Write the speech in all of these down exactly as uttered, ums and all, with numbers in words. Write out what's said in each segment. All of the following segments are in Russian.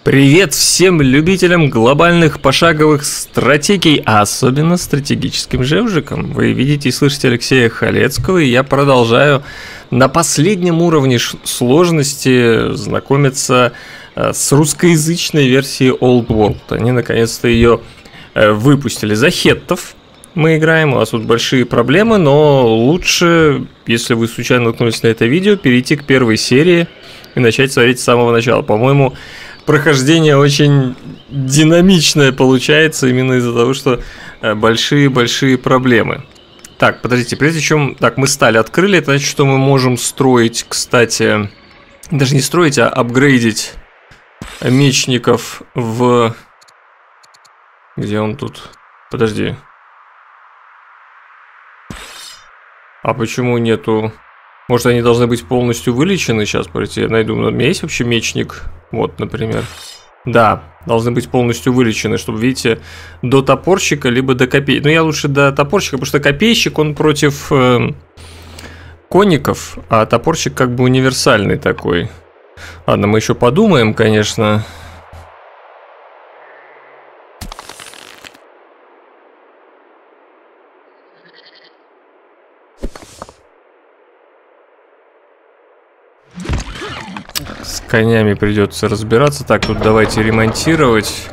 Привет всем любителям глобальных пошаговых стратегий, а особенно стратегическим жевжикам. Вы видите и слышите Алексея Халецкого, и я продолжаю на последнем уровне сложности знакомиться с русскоязычной версией Old World. Они наконец-то ее выпустили. За хеттов мы играем, у нас тут большие проблемы, но лучше, если вы случайно наткнулись на это видео, перейти к первой серии и начать смотреть с самого начала. По-моему, прохождение очень динамичное получается именно из-за того, что большие-большие проблемы. Так, подождите, прежде чем... Так, мы сталь открыли, это значит, что мы можем строить, кстати... Даже не строить, а апгрейдить мечников в... Где он тут? Подожди. А почему нету... Может, они должны быть полностью вылечены? Сейчас, подождите, я найду. У меня есть вообще мечник? Вот, например. Да, должны быть полностью вылечены, чтобы, видите, до топорщика, либо до копейщика. Ну, я лучше до топорщика, потому что копейщик, он против э, конников, а топорщик как бы универсальный такой. Ладно, мы еще подумаем, конечно. С конями придется разбираться. Так, тут давайте ремонтировать.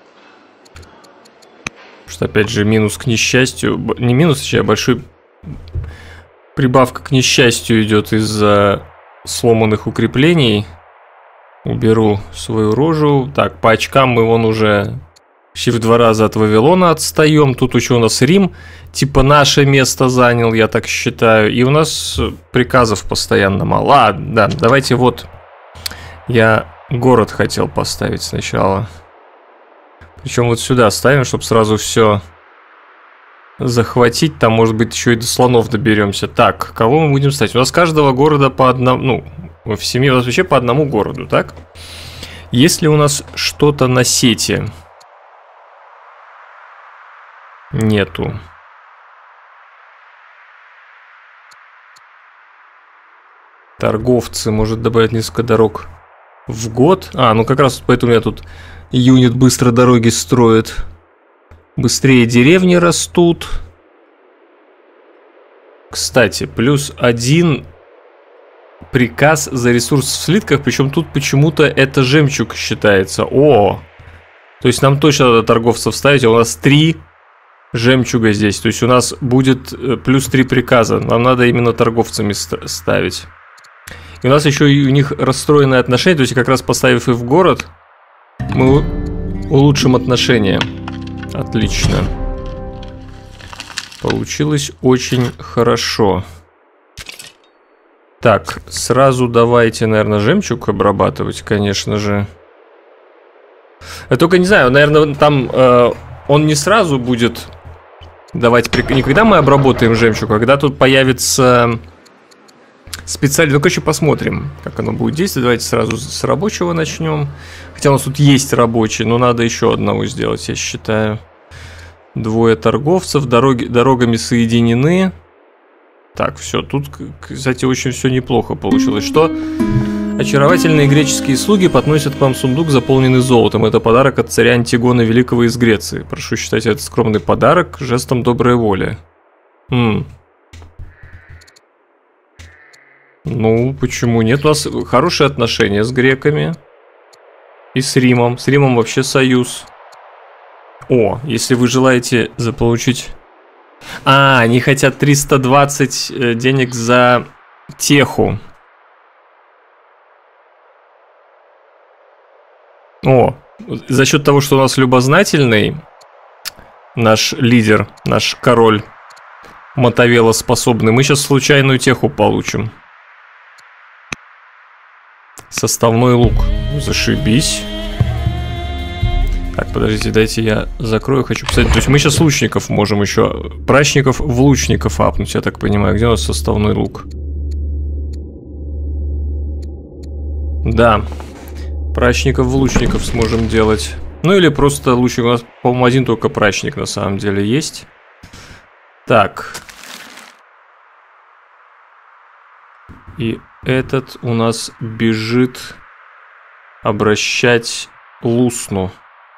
Потому что, опять же, минус к несчастью. Не минус, а большой... Прибавка к несчастью идет из-за сломанных укреплений. Уберу свою рожу. Так, по очкам мы вон уже почти в два раза от Вавилона отстаем. Тут еще у нас Рим, типа наше место занял, я так считаю. И у нас приказов постоянно мало. Ладно, да, давайте вот... Я город хотел поставить сначала. Причем вот сюда ставим, чтобы сразу все захватить. Там, может быть, еще и до слонов доберемся. Так, кого мы будем ставить? У нас каждого города по одному... Ну, в семье у нас вообще по одному городу, так? Есть ли у нас что-то на сети? Нету. Торговцы, может добавить несколько дорог в год. А, ну как раз поэтому я тут юнит быстро дороги строит. Быстрее деревни растут. Кстати, плюс один приказ за ресурс в слитках. Причем тут почему-то это жемчуг считается. О! То есть нам точно надо торговцев ставить. А у нас три жемчуга здесь. То есть у нас будет плюс три приказа. Нам надо именно торговцами ставить. И у нас еще и у них расстроенные отношения, то есть как раз поставив их в город, мы улучшим отношения. Отлично. Получилось очень хорошо. Так, сразу давайте, наверное, жемчуг обрабатывать, конечно же. Я только не знаю, наверное, там э, он не сразу будет давать прик... Не когда мы обработаем жемчуг, а когда тут появится... Специально, ну, короче, посмотрим, как оно будет действовать. Давайте сразу с рабочего начнем. Хотя у нас тут есть рабочий, но надо еще одного сделать, я считаю. Двое торговцев, дороги, дорогами соединены. Так, все, тут, кстати, очень все неплохо получилось. Что? Очаровательные греческие слуги подносят к вам сундук, заполненный золотом. Это подарок от царя Антигона Великого из Греции. Прошу считать этот скромный подарок жестом доброй воли. Хм. Ну, почему нет? У нас хорошие отношения с греками. И с Римом. С Римом вообще союз. О, если вы желаете заполучить... А, они хотят триста двадцать денег за теху. О, за счет того, что у нас любознательный наш лидер, наш король Мотовела способный, мы сейчас случайную теху получим. Составной лук. Зашибись. Так, подождите, дайте я закрою. Хочу посмотреть. То есть мы сейчас лучников можем еще... Прачников в лучников апнуть, я так понимаю. Где у нас составной лук? Да. Прачников в лучников сможем делать. Ну или просто лучник. У нас, по-моему, один только прачник на самом деле есть. Так. И этот у нас бежит обращать Лусну.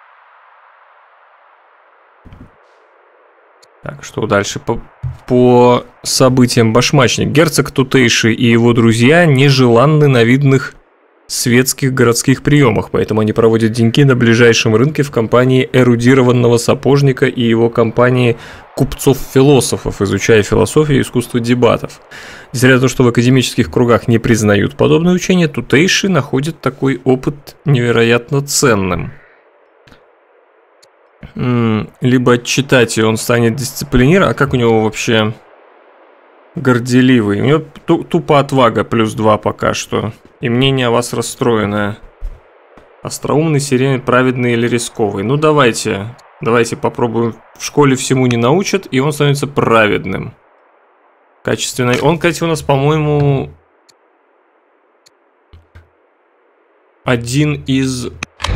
Так, что дальше по, по событиям башмачник. Герцог Тутейший и его друзья нежеланны на видных светских городских приемах, поэтому они проводят деньки на ближайшем рынке в компании эрудированного сапожника и его компании купцов-философов, изучая философию и искусство дебатов. Несмотря на то, что в академических кругах не признают подобное учение, Тутейший находит такой опыт невероятно ценным. Либо отчитать, и он станет дисциплинированным. А как у него вообще горделивый? У него тупо отвага плюс два пока что. И мнение о вас расстроенное. Остроумный, серийный, праведный или рисковый? Ну давайте, давайте попробуем. В школе всему не научат, и он становится праведным. Качественный. Он, кстати, у нас, по-моему, один из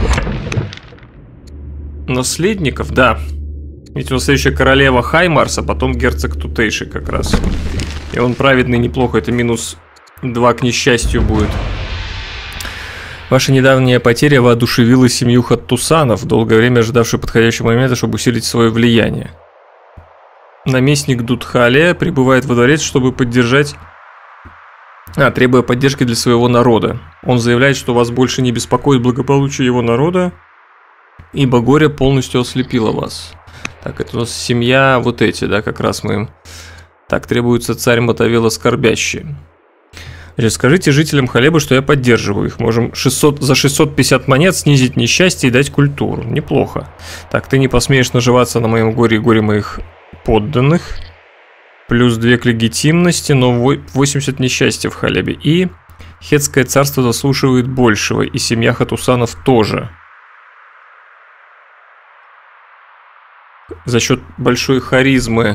наследников, да. Ведь у нас следующая королева Хаймарс, а потом герцог Тутейший как раз. И он праведный неплохо, это минус два к несчастью будет. Ваша недавняя потеря воодушевила семью Хаттусанов, долгое время ожидавшую подходящего момента, чтобы усилить свое влияние. Наместник Дудхалия прибывает во дворец, чтобы поддержать... А, требуя поддержки для своего народа. Он заявляет, что вас больше не беспокоит благополучие его народа, ибо горе полностью ослепило вас. Так, это у нас семья вот эти, да, как раз мы им... Так, требуется царь Мотовела скорбящий. Значит, скажите жителям Халебы, что я поддерживаю их. Можем шестьсот, за шестьсот пятьдесят монет снизить несчастье и дать культуру. Неплохо. Так, ты не посмеешь наживаться на моем горе и горе моих подданных. Плюс две к легитимности, но восемьдесят несчастья в Халебе. И Хетское царство заслуживает большего, и семья Хатусанов тоже. За счет большой харизмы.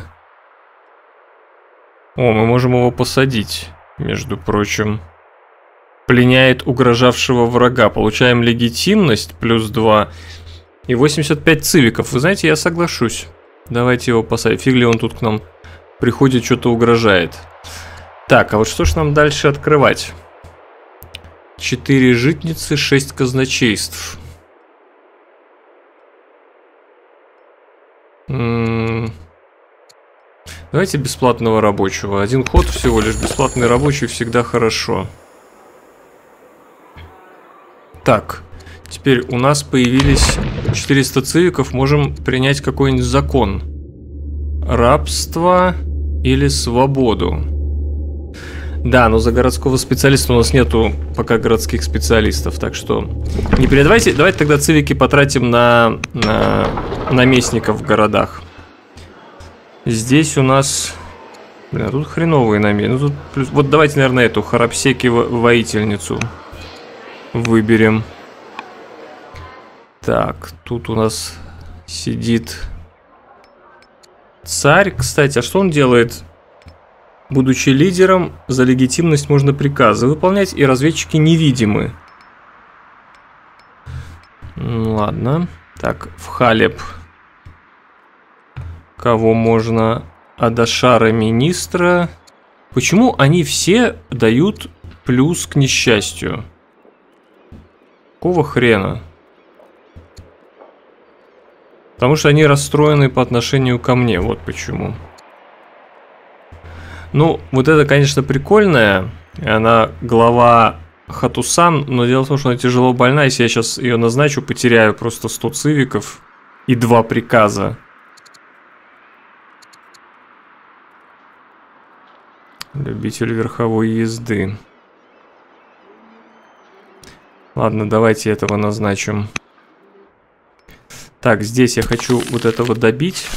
О, мы можем его посадить, между прочим. Пленяет угрожавшего врага. Получаем легитимность, плюс два. И восемьдесят пять цивиков. Вы знаете, я соглашусь. Давайте его посадим. Фиг ли он тут к нам приходит, что-то угрожает. Так, а вот что ж нам дальше открывать? Четыре житницы, шесть казначейств. М-м- Давайте бесплатного рабочего. Один ход всего лишь. Бесплатный рабочий всегда хорошо. Так, теперь у нас появились четыреста цивиков. Можем принять какой-нибудь закон. Рабство или свободу. Да, но за городского специалиста у нас нету пока городских специалистов. Так что не передавайте. Давайте тогда цивики потратим на, на наместников в городах. Здесь у нас... Блин, а тут хреновые намеки. Ну, тут плюс... Вот давайте, наверное, эту Харапсеки воительницу выберем. Так, тут у нас сидит царь. Кстати, а что он делает? Будучи лидером, за легитимность можно приказы выполнять, и разведчики невидимы. Ну, ладно. Так, в Халеб... Кого можно? Адашара министра. Почему они все дают плюс к несчастью? Какого хрена? Потому что они расстроены по отношению ко мне. Вот почему. Ну, вот это, конечно, прикольная. Она глава Хатусан. Но дело в том, что она тяжело больна. Если я сейчас ее назначу, потеряю просто сто цивиков и два приказа. Любитель верховой езды. Ладно, давайте этого назначим. Так, здесь я хочу вот этого добить.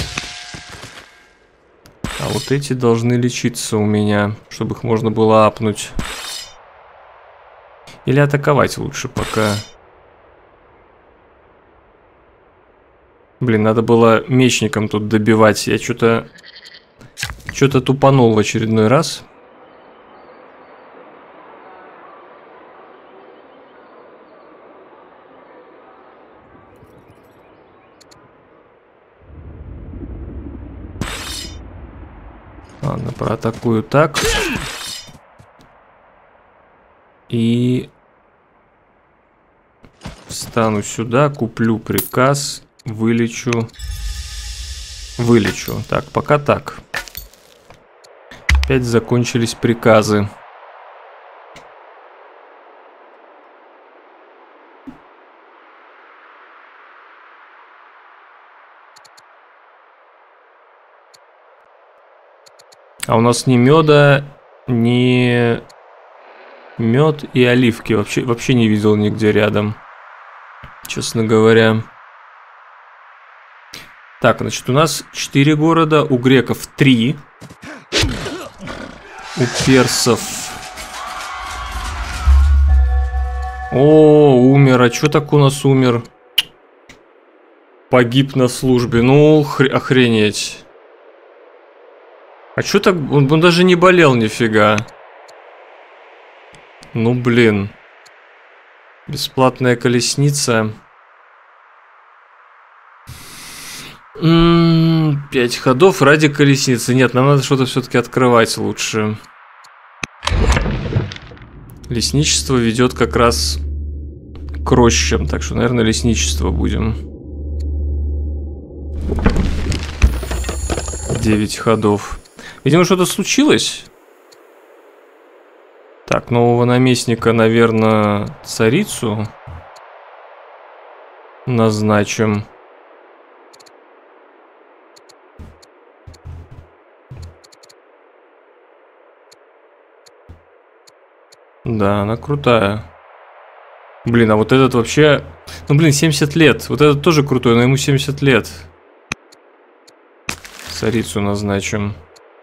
А вот эти должны лечиться у меня, чтобы их можно было апнуть. Или атаковать лучше пока. Блин, надо было мечником тут добивать. Я что-то... Что-то тупанул в очередной раз. Ладно, проатакую так. И... встану сюда, куплю приказ, вылечу. Вылечу. Так, пока так. Опять закончились приказы. А у нас ни меда, ни мед и оливки. Вообще, вообще не видел нигде рядом, честно говоря. Так, значит, у нас четыре города, у греков три. У персов... О, умер. А чё так у нас умер? Погиб на службе. Ну, охренеть. А чё так... Он, он даже не болел нифига. Ну, блин. Бесплатная колесница. М-м, пять ходов ради колесницы. Нет, нам надо что-то все-таки открывать лучше. Лесничество ведет как раз к рощам. Так что, наверное, лесничество будем. девять ходов. Видимо, что-то случилось. Так, нового наместника, наверное, царицу назначим. Да, она крутая. Блин, а вот этот вообще... Ну, блин, семьдесят лет. Вот этот тоже крутой, но ему семьдесят лет. Царицу назначим.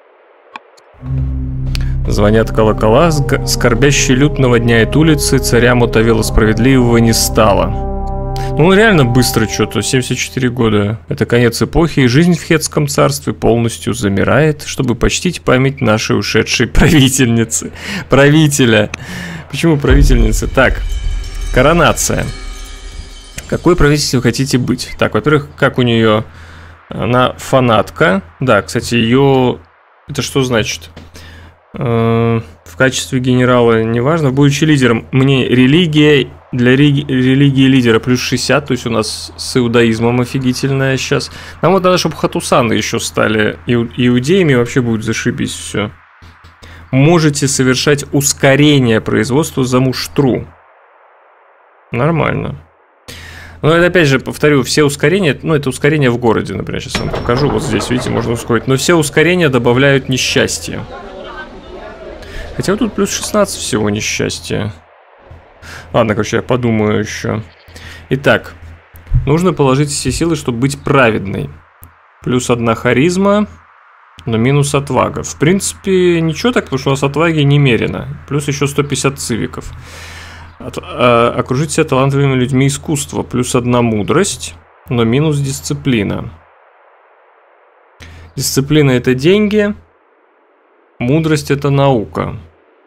Звонят колокола, скорбящий люд наводняет улицы, царя Мутавила Справедливого не стало. Ну, реально быстро что-то, семьдесят четыре года. Это конец эпохи, и жизнь в Хеттском царстве полностью замирает, чтобы почтить память нашей ушедшей правительницы. Правителя. Почему правительницы? Так, коронация. Какой правительницей вы хотите быть? Так, во-первых, как у нее... Она фанатка. Да, кстати, ее... Это что значит? В качестве генерала, неважно, будучи лидером, мне религия, для религии лидера плюс шестьдесят, то есть у нас с иудаизмом офигительная сейчас. Нам вот надо, чтобы хатусаны еще стали иудеями, вообще будет зашибись все. Можете совершать ускорение производства за муштру. Нормально. Но это, опять же, повторю, все ускорения, ну, это ускорение в городе, например, сейчас вам покажу, вот здесь, видите, можно ускорить, но все ускорения добавляют несчастье. Хотя вот тут плюс шестнадцать всего несчастья. Ладно, короче, я подумаю еще. Итак, нужно положить все силы, чтобы быть праведной. Плюс одна харизма, но минус отвага. В принципе, ничего так, потому что у нас отваги немерено. Плюс еще сто пятьдесят цивиков. От, а, окружить себя талантливыми людьми искусства. Плюс одна мудрость, но минус дисциплина. Дисциплина — это деньги. Мудрость — это наука.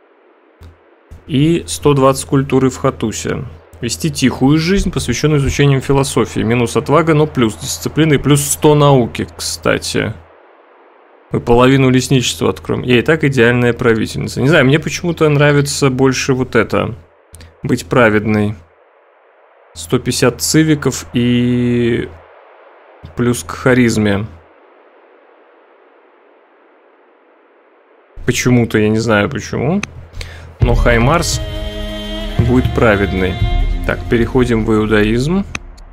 И сто двадцать культуры в Хатусе. Вести тихую жизнь, посвященную изучению философии. Минус отвага, но плюс дисциплины. И плюс сто науки, кстати. Мы половину лесничества откроем. Я и так идеальная правительница. Не знаю, мне почему-то нравится больше вот это. Быть праведной. сто пятьдесят цивиков и плюс к харизме. Почему-то, я не знаю почему. Но Хаймарс будет праведный. Так, переходим в иудаизм.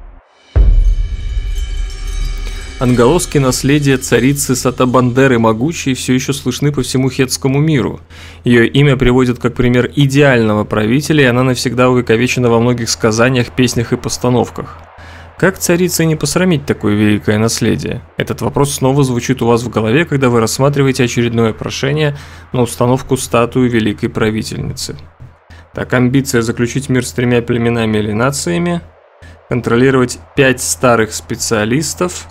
Отголоски наследия царицы Сатабандеры Могучей все еще слышны по всему хеттскому миру. Ее имя приводит как пример идеального правителя, и она навсегда увековечена во многих сказаниях, песнях и постановках. Как царице не посрамить такое великое наследие? Этот вопрос снова звучит у вас в голове, когда вы рассматриваете очередное прошение на установку статуи великой правительницы. Так, амбиция заключить мир с тремя племенами или нациями, контролировать пять старых специалистов.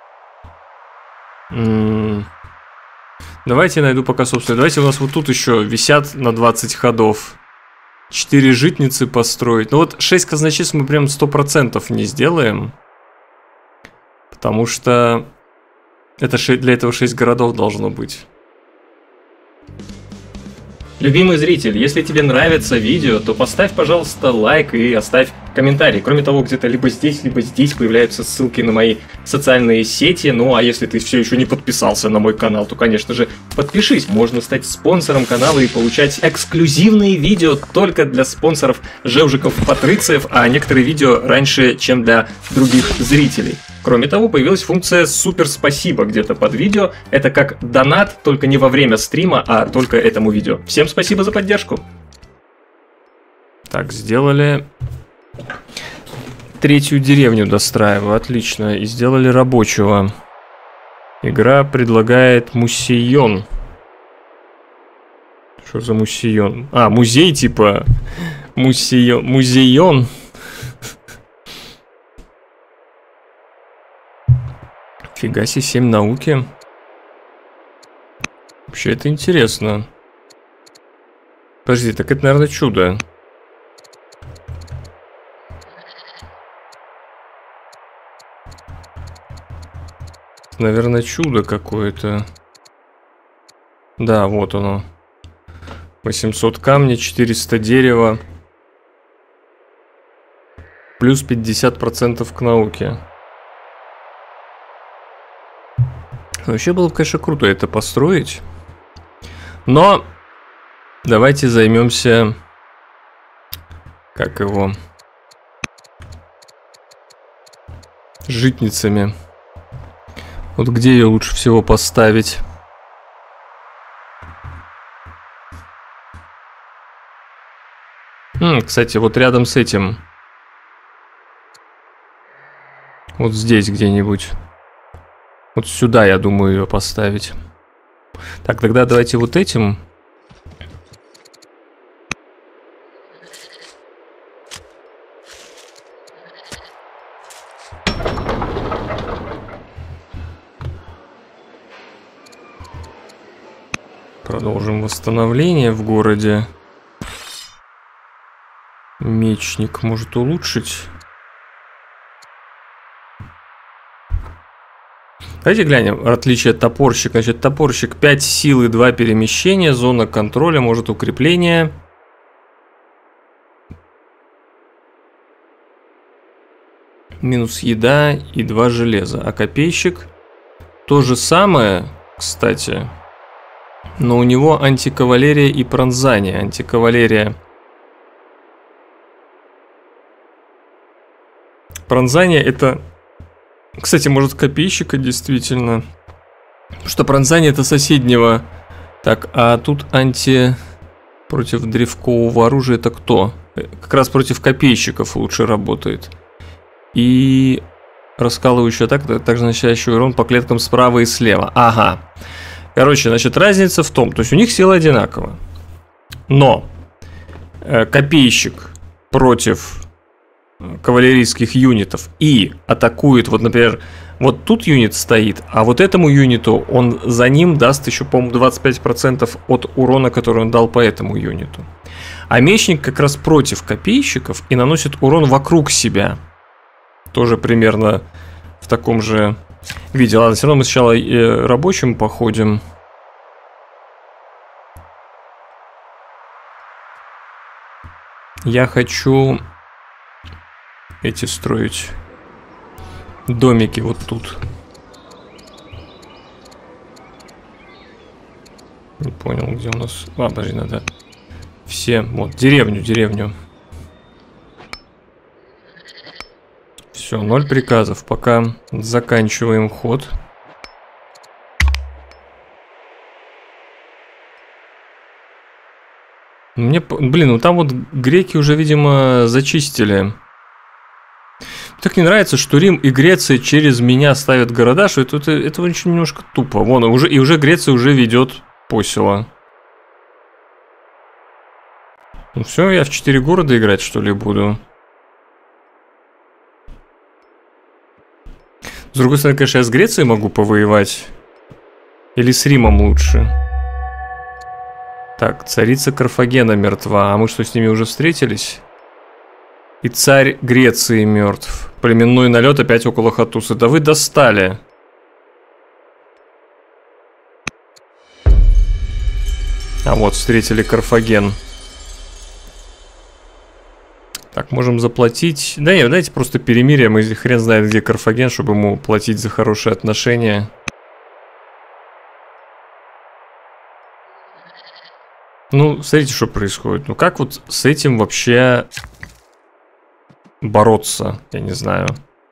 М-м- Давайте я найду пока, собственно. Давайте у нас вот тут еще висят на двадцать ходов. четыре житницы построить. Ну вот шесть казначейств мы прям сто процентов не сделаем. Потому что это для этого шесть городов должно быть. Любимый зритель, если тебе нравится видео, то поставь, пожалуйста, лайк и оставь комментарий. Кроме того, где-то либо здесь, либо здесь появляются ссылки на мои социальные сети. Ну, а если ты все еще не подписался на мой канал, то, конечно же, подпишись. Можно стать спонсором канала и получать эксклюзивные видео только для спонсоров Жевжиков-Патрициев, а некоторые видео раньше, чем для других зрителей. Кроме того, появилась функция «Супер спасибо» где-то под видео. Это как донат, только не во время стрима, а только этому видео. Всем спасибо за поддержку. Так, сделали третью деревню, достраиваю. Отлично. И сделали рабочего. Игра предлагает мусейон. Что за мусейон? А, музей типа. Мусейон. Музейон. Фига себе, семь науки. Вообще это интересно. Подожди, так это, наверное, чудо. Наверное, чудо какое-то. Да, вот оно. восемьсот камня, четыреста дерева. Плюс пятьдесят процентов к науке. Вообще было бы, конечно, круто это построить. Но давайте займемся, как его, житницами. Вот где ее лучше всего поставить? М, кстати, вот рядом с этим. Вот здесь где-нибудь. Вот сюда, я думаю, ее поставить. Так, тогда давайте вот этим. Продолжим восстановление в городе. Мечник может улучшить. Давайте глянем отличие от топорщика. Значит, топорщик пять силы, два перемещения, зона контроля, может укрепление. Минус еда и два железа. А копейщик то же самое, кстати. Но у него антикавалерия и пронзание. Антикавалерия. Пронзание это... Кстати, может копейщика действительно. Потому что пронзание это соседнего. Так, а тут анти... Против древкового оружия это кто? Как раз против копейщиков лучше работает. И... Раскалывающая атака, также наносящий урон по клеткам справа и слева. Ага. Короче, значит, разница в том, то есть у них сила одинакова. Но э, копейщик против кавалерийских юнитов и атакует, вот, например, вот тут юнит стоит, а вот этому юниту он за ним даст еще, по-моему, двадцать пять процентов от урона, который он дал по этому юниту. А мечник как раз против копейщиков и наносит урон вокруг себя. Тоже примерно в таком же виде. Ладно, все равно мы сначала э, рабочим походим. Я хочу эти строить домики вот тут. Не понял, где у нас... А, подожди, надо все... Вот, деревню, деревню. Все, ноль приказов. Пока заканчиваем ход. Мне... Блин, ну там вот греки уже, видимо, зачистили. Так не нравится, что Рим и Греция через меня ставят города, что это, это, это очень немножко тупо. Вон, уже, и уже Греция уже ведет посела. Ну все, я в четыре города играть, что ли, буду. С другой стороны, конечно, я с Грецией могу повоевать. Или с Римом лучше. Так, царица Карфагена мертва. А мы что, с ними уже встретились? И царь Греции мертв. Племенной налет опять около Хатусы. Да вы достали. А вот, встретили Карфаген. Так, можем заплатить. Да нет, дайте просто перемирие. Мы хрен знает, где Карфаген, чтобы ему платить за хорошие отношения. Ну, смотрите, что происходит. Ну, как вот с этим вообще бороться? Я не знаю.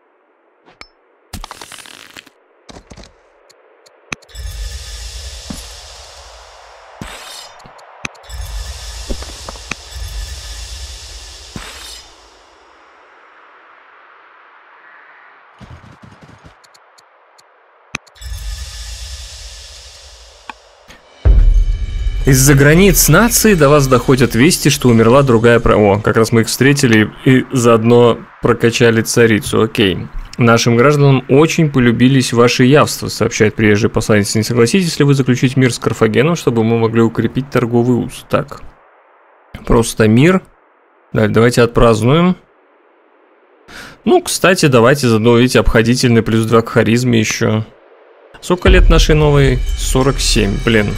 Из-за границ нации до вас доходят вести, что умерла другая... Про... О, как раз мы их встретили и заодно прокачали царицу. Окей. Нашим гражданам очень полюбились ваши явства, сообщает приезжий посланец. Не согласитесь ли вы заключить мир с Карфагеном, чтобы мы могли укрепить торговый уз? Так. Просто мир. Далее, давайте отпразднуем. Ну, кстати, давайте заодно, видите, обходительный плюс два к харизме еще. Сколько лет нашей новой? сорок семь, блин.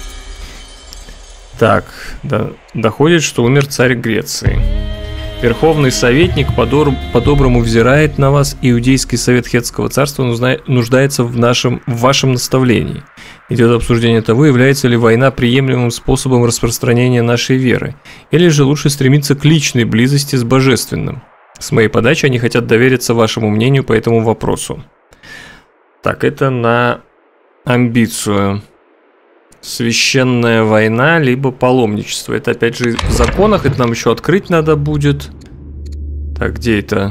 Так, да, доходит, что умер царь Греции. Верховный советник по-доброму взирает на вас. Иудейский совет Хеттского царства нуждается в, нашем, в вашем наставлении. Идет обсуждение того, является ли война приемлемым способом распространения нашей веры, или же лучше стремиться к личной близости с божественным. С моей подачи они хотят довериться вашему мнению по этому вопросу. Так, это на амбицию. Священная война, либо паломничество. Это опять же в законах, это нам еще открыть надо будет. Так, где это?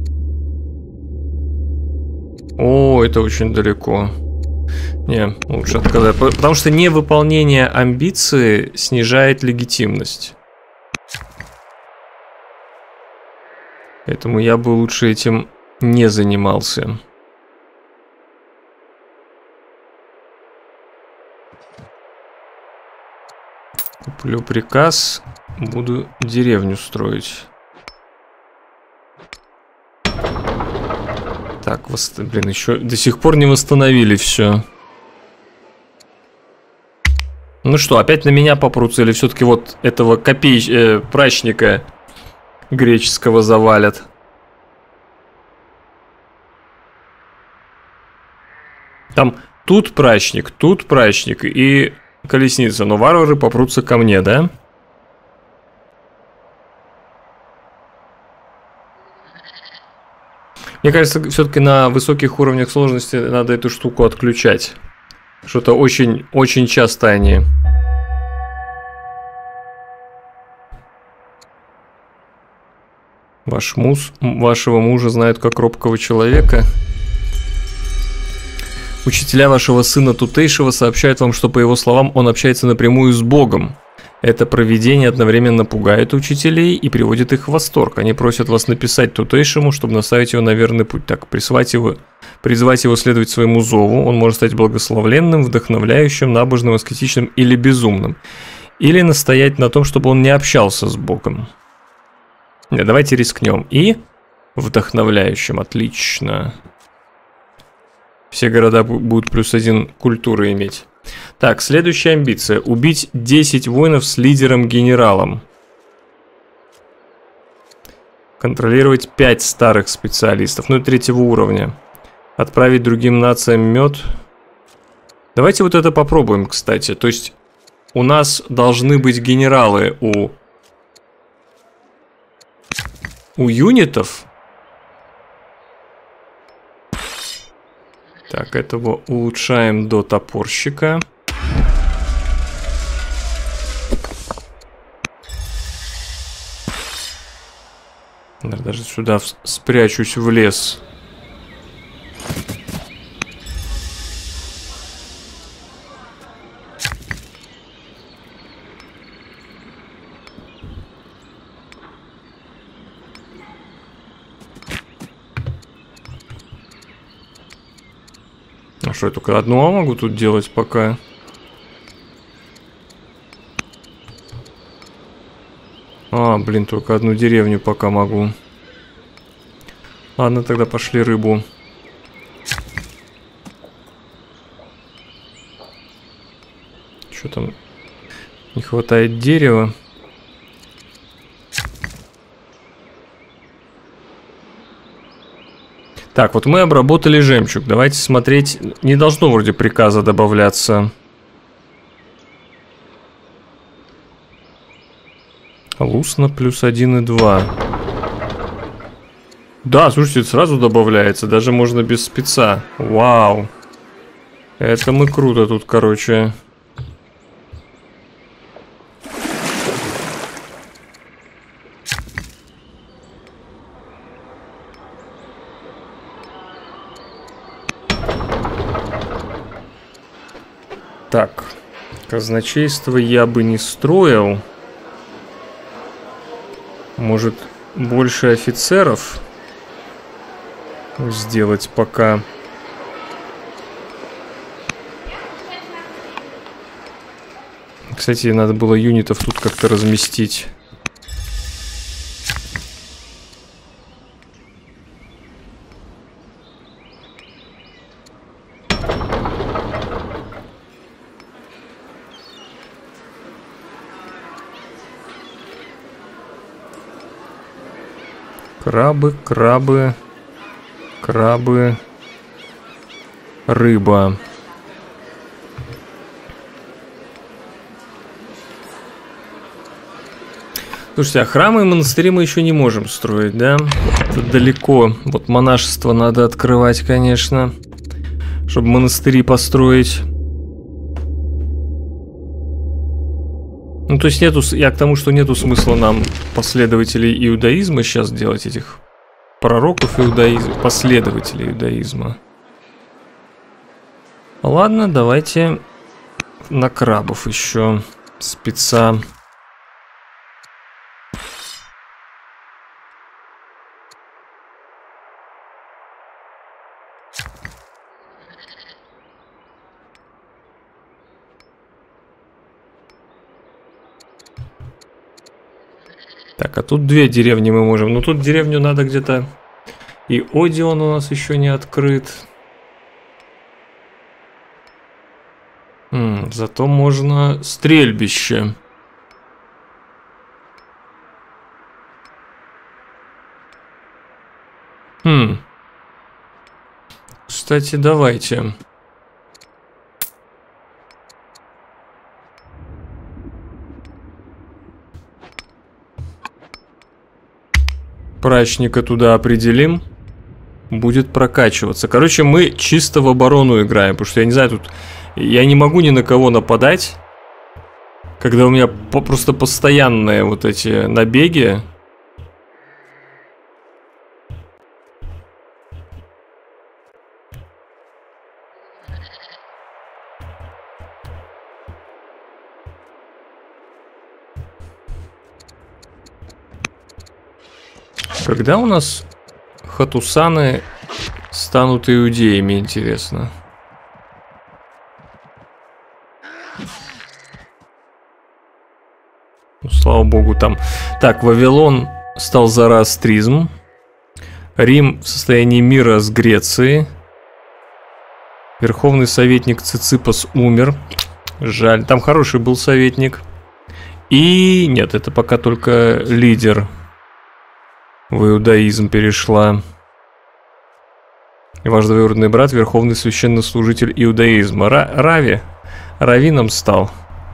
О, это очень далеко. Не, лучше отказать. Потому что невыполнение амбиции снижает легитимность. Поэтому я бы лучше этим не занимался. Куплю приказ, буду деревню строить. Так, восст... блин, еще до сих пор не восстановили все. Ну что, опять на меня попрутся или все-таки вот этого копей... э, прачника греческого завалят? Там тут прачник, тут прачник и... колесница, но варвары попрутся ко мне, да? Мне кажется, все-таки на высоких уровнях сложности надо эту штуку отключать. Что-то очень, очень часто они. Ваш муж, вашего мужа знают как робкого человека. Учителя вашего сына Тутейшего сообщают вам, что, по его словам, он общается напрямую с Богом. Это провидение одновременно пугает учителей и приводит их в восторг. Они просят вас написать Тутейшему, чтобы наставить его на верный путь. Так, призвать его, призвать его следовать своему зову. Он может стать благословленным, вдохновляющим, набожным, аскетичным или безумным. Или настоять на том, чтобы он не общался с Богом. Нет, давайте рискнем. И вдохновляющим. Отлично. Все города будут плюс один культуры иметь. Так, следующая амбиция. Убить десять воинов с лидером-генералом. Контролировать пять старых специалистов. Ну и третьего уровня. Отправить другим нациям мед. Давайте вот это попробуем, кстати. То есть у нас должны быть генералы у... У юнитов. Так, этого улучшаем до топорщика. Даже сюда спрячусь в лес. А что, я только одну могу тут делать пока? А, блин, только одну деревню пока могу. Ладно, тогда пошли рыбу. Что там? хватает дерева. Так, вот мы обработали жемчуг. Давайте смотреть. Не должно вроде приказа добавляться. Лусно плюс один и два. Да, слушайте, сразу добавляется. Даже можно без спеца. Вау. Это мы круто тут, короче. Так, казначейство я бы не строил. Может, больше офицеров сделать пока. Кстати, надо было юнитов тут как-то разместить. Крабы, крабы, крабы, рыба. Слушайте, а храмы и монастыри мы еще не можем строить, да? Это далеко. Вот монашество надо открывать, конечно, чтобы монастыри построить. Ну, то есть нету, я к тому, что нету смысла нам последователей иудаизма сейчас делать, этих пророков иудаизма, последователей иудаизма. Ладно, давайте на крабов еще спеца. Так, а тут две деревни мы можем. Но тут деревню надо где-то... И Одион у нас еще не открыт. М, зато можно стрельбище. Хм. Кстати, давайте... Прачника туда определим. Будет прокачиваться. Короче, мы чисто в оборону играем. Потому что я не знаю, тут... Я не могу ни на кого нападать. Когда у меня по просто постоянные вот эти набеги. Когда у нас хатусаны станут иудеями, интересно? Ну, слава богу, там. Так, Вавилон стал зороастризм. Рим в состоянии мира с Грецией. Верховный советник Циципас умер. Жаль, там хороший был советник. И нет, это пока только лидер. В иудаизм перешла. И ваш двоюродный брат, верховный священнослужитель иудаизма. Ра Рави. Раввином стал.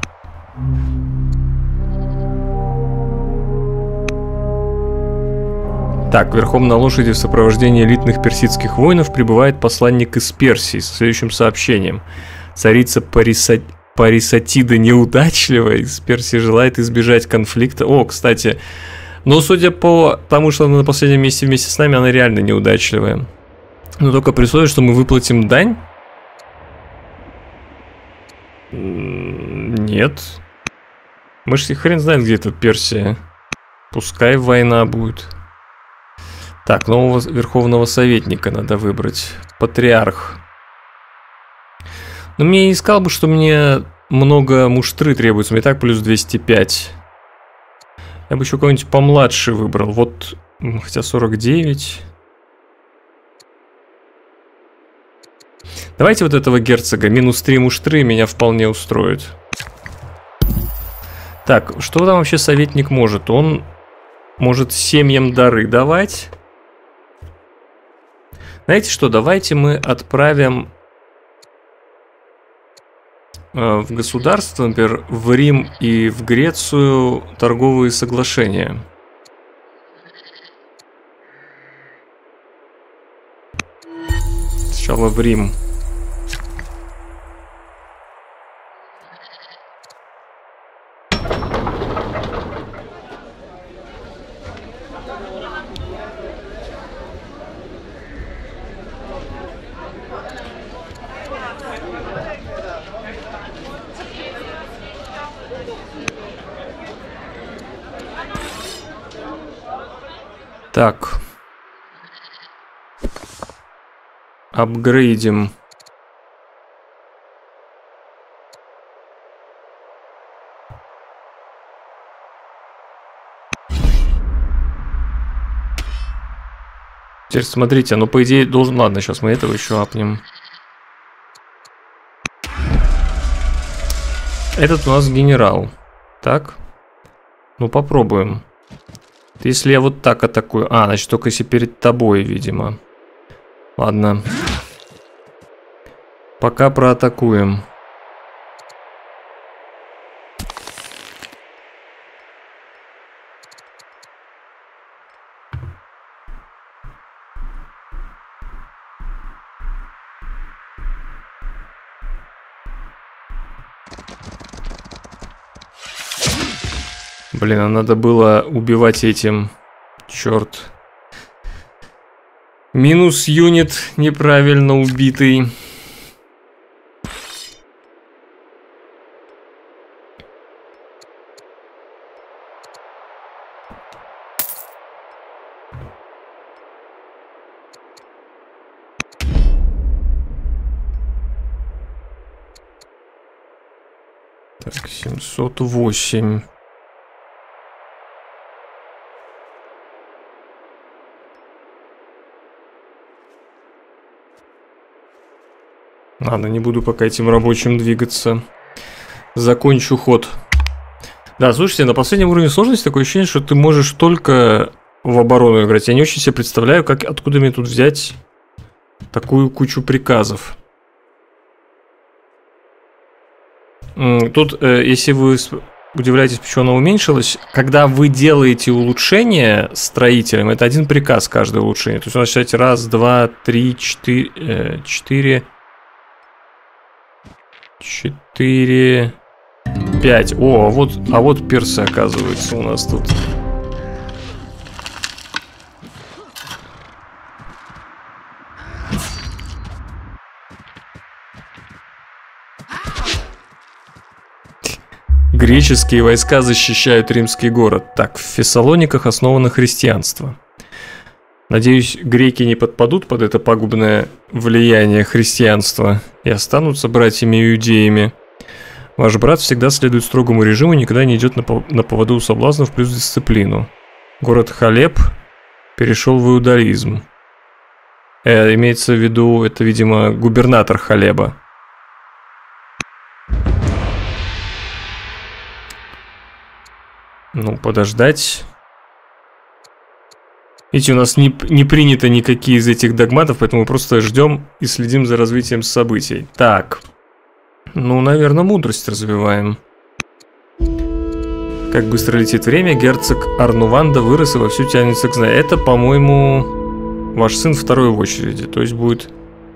Так, верхом на лошади в сопровождении элитных персидских воинов прибывает посланник из Персии со следующим сообщением. Царица Париса... Парисатида неудачливая из Персии желает избежать конфликта. О, кстати... Но судя по тому, что она на последнем месте вместе с нами, она реально неудачливая. Но только при условии, что мы выплатим дань? Нет. Мы же хрен знает, где тут Персия. Пускай война будет. Так, нового верховного советника надо выбрать. Патриарх. Но мне не сказал бы, что мне много муштры требуется. Мне так плюс двести пять. Я бы еще кого-нибудь помладше выбрал. Вот, хотя сорок девять. Давайте вот этого герцога. Минус три муштры меня вполне устроит. Так, что там вообще советник может? Он может семьям дары давать. Знаете что, давайте мы отправим э, в государство, например, в Рим и в Грецию торговые соглашения. Сначала в Рим. Так. Апгрейдим. Теперь смотрите, ну по идее должен... Ладно, сейчас мы этого еще апнем. Этот у нас генерал. Так. Ну попробуем. Если я вот так атакую... А, значит, только если перед тобой, видимо. Ладно. Пока проатакуем. Блин, а надо было убивать этим. Черт. Минус юнит неправильно убитый. Так, семьсот восемь. Ладно, не буду пока этим рабочим двигаться. Закончу ход. Да, слушайте, на последнем уровне сложности такое ощущение, что ты можешь только в оборону играть. Я не очень себе представляю, как, откуда мне тут взять такую кучу приказов. Тут, если вы удивляетесь, почему она уменьшилась, когда вы делаете улучшение строителям, это один приказ каждое улучшение. То есть у нас, считайте, раз, два, три, четыре, четыре... Четыре, пять. О, а вот, а вот персы, оказывается, у нас тут. Греческие войска защищают римский город. Так, в Фессалониках основано христианство. Надеюсь, греки не подпадут под это пагубное влияние христианства и останутся братьями-иудеями. Ваш брат всегда следует строгому режиму и никогда не идет на, по на поводу у соблазнов плюс дисциплину. Город Халеб перешел в иудаизм. Э, имеется в виду, это, видимо, губернатор Халеба. Ну, подождать... Видите, у нас не, не принято никакие из этих догматов, поэтому мы просто ждем и следим за развитием событий. Так. Ну, наверное, мудрость развиваем. Как быстро летит время, герцог Арнуванда вырос и вовсю тянется к знанию. Это, по-моему, ваш сын второй в очереди. То есть будет...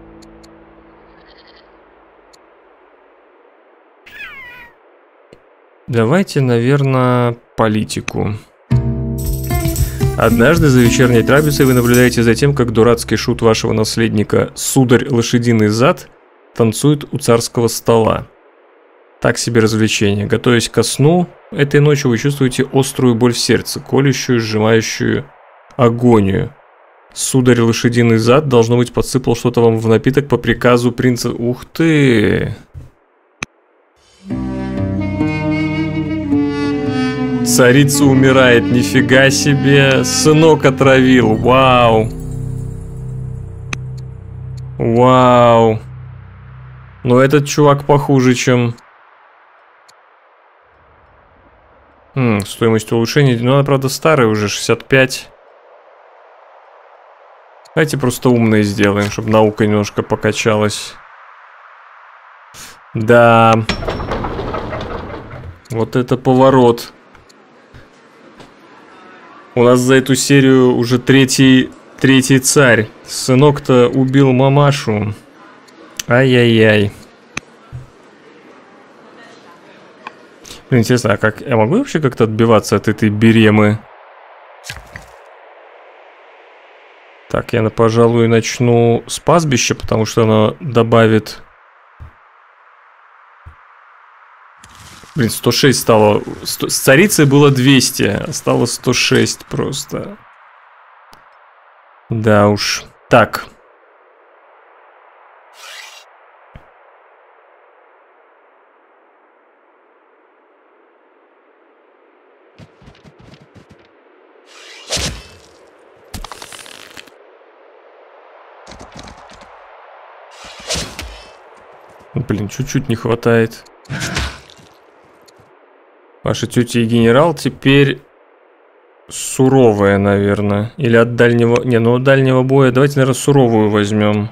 Давайте, наверное, политику. Однажды за вечерней трапезой вы наблюдаете за тем, как дурацкий шут вашего наследника, сударь Лошадиный Зад, танцует у царского стола. Так себе развлечение. Готовясь ко сну, этой ночью вы чувствуете острую боль в сердце, колющую, сжимающую агонию. Сударь Лошадиный Зад, должно быть, подсыпал что-то вам в напиток по приказу принца... Ух ты! Царица умирает, нифига себе. Сынок отравил, вау. Вау. Но этот чувак похуже, чем... Стоимость улучшений, ну она, правда, старая уже, шестьдесят пять. Давайте просто умные сделаем, чтобы наука немножко покачалась. Да. Вот это поворот. У нас за эту серию уже третий, третий царь. Сынок-то убил мамашу. Ай-яй-яй. Блин, интересно, а как я могу вообще как-то отбиваться от этой беремы? Так, я, пожалуй, начну с пастбища, потому что оно добавит... Блин, сто шесть стало. сто... С царицей было двести, а стало сто шесть просто. Да уж. Так. Блин, чуть-чуть не хватает. Ваша тетя и генерал теперь суровая, наверное. Или от дальнего... Не, ну от дальнего боя давайте, наверное, суровую возьмем.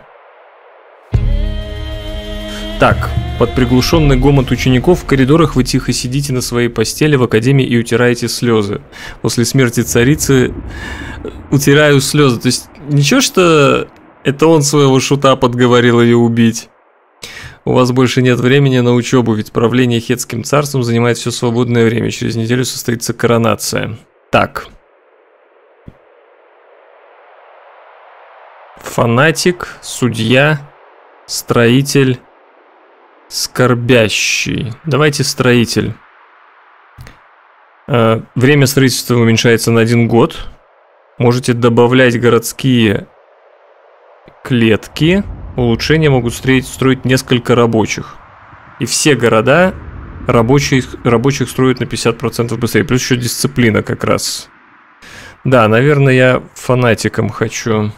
Так, под приглушенный гомот учеников в коридорах вы тихо сидите на своей постели в академии и утираете слезы. После смерти царицы утираю слезы. То есть ничего, что это он своего шута подговорил ее убить. У вас больше нет времени на учебу, ведь правление Хетским царством занимает все свободное время. Через неделю состоится коронация. Так. Фанатик, судья, строитель, скорбящий. Давайте строитель. Время строительства уменьшается на один год. Можете добавлять городские клетки. Улучшения могут строить, строить несколько рабочих. И все города рабочих, рабочих строят на пятьдесят процентов быстрее. Плюс еще дисциплина как раз. Да, наверное, я фанатиком хочу.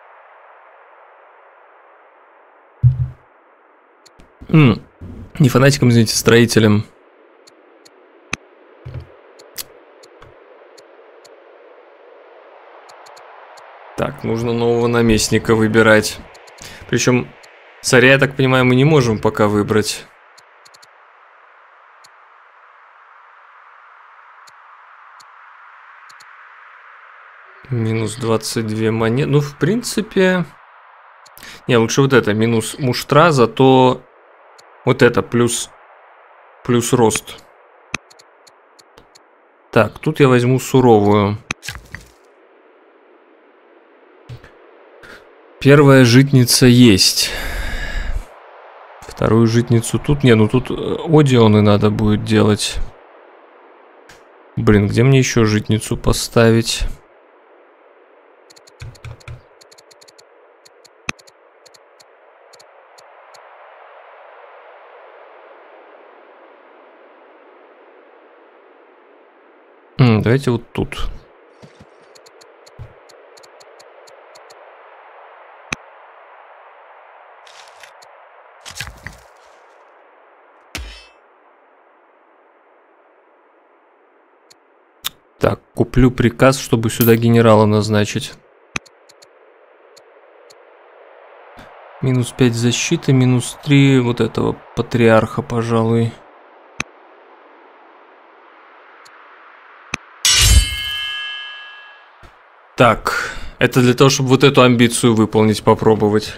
М-м, не фанатиком, извините, строителем. Так, нужно нового наместника выбирать. Причем царя, я так понимаю, мы не можем пока выбрать. Минус двадцать две монеты. Ну, в принципе... Не, лучше вот это. Минус муштра, зато вот это плюс, плюс рост. Так, тут я возьму суровую. Первая житница есть. Вторую житницу тут... Не, ну тут Одионы надо будет делать. Блин, где мне еще житницу поставить? М, давайте вот тут. Так, куплю приказ, чтобы сюда генерала назначить. Минус пять защиты, минус три вот этого патриарха, пожалуй. Так, это для того, чтобы вот эту амбицию выполнить, попробовать.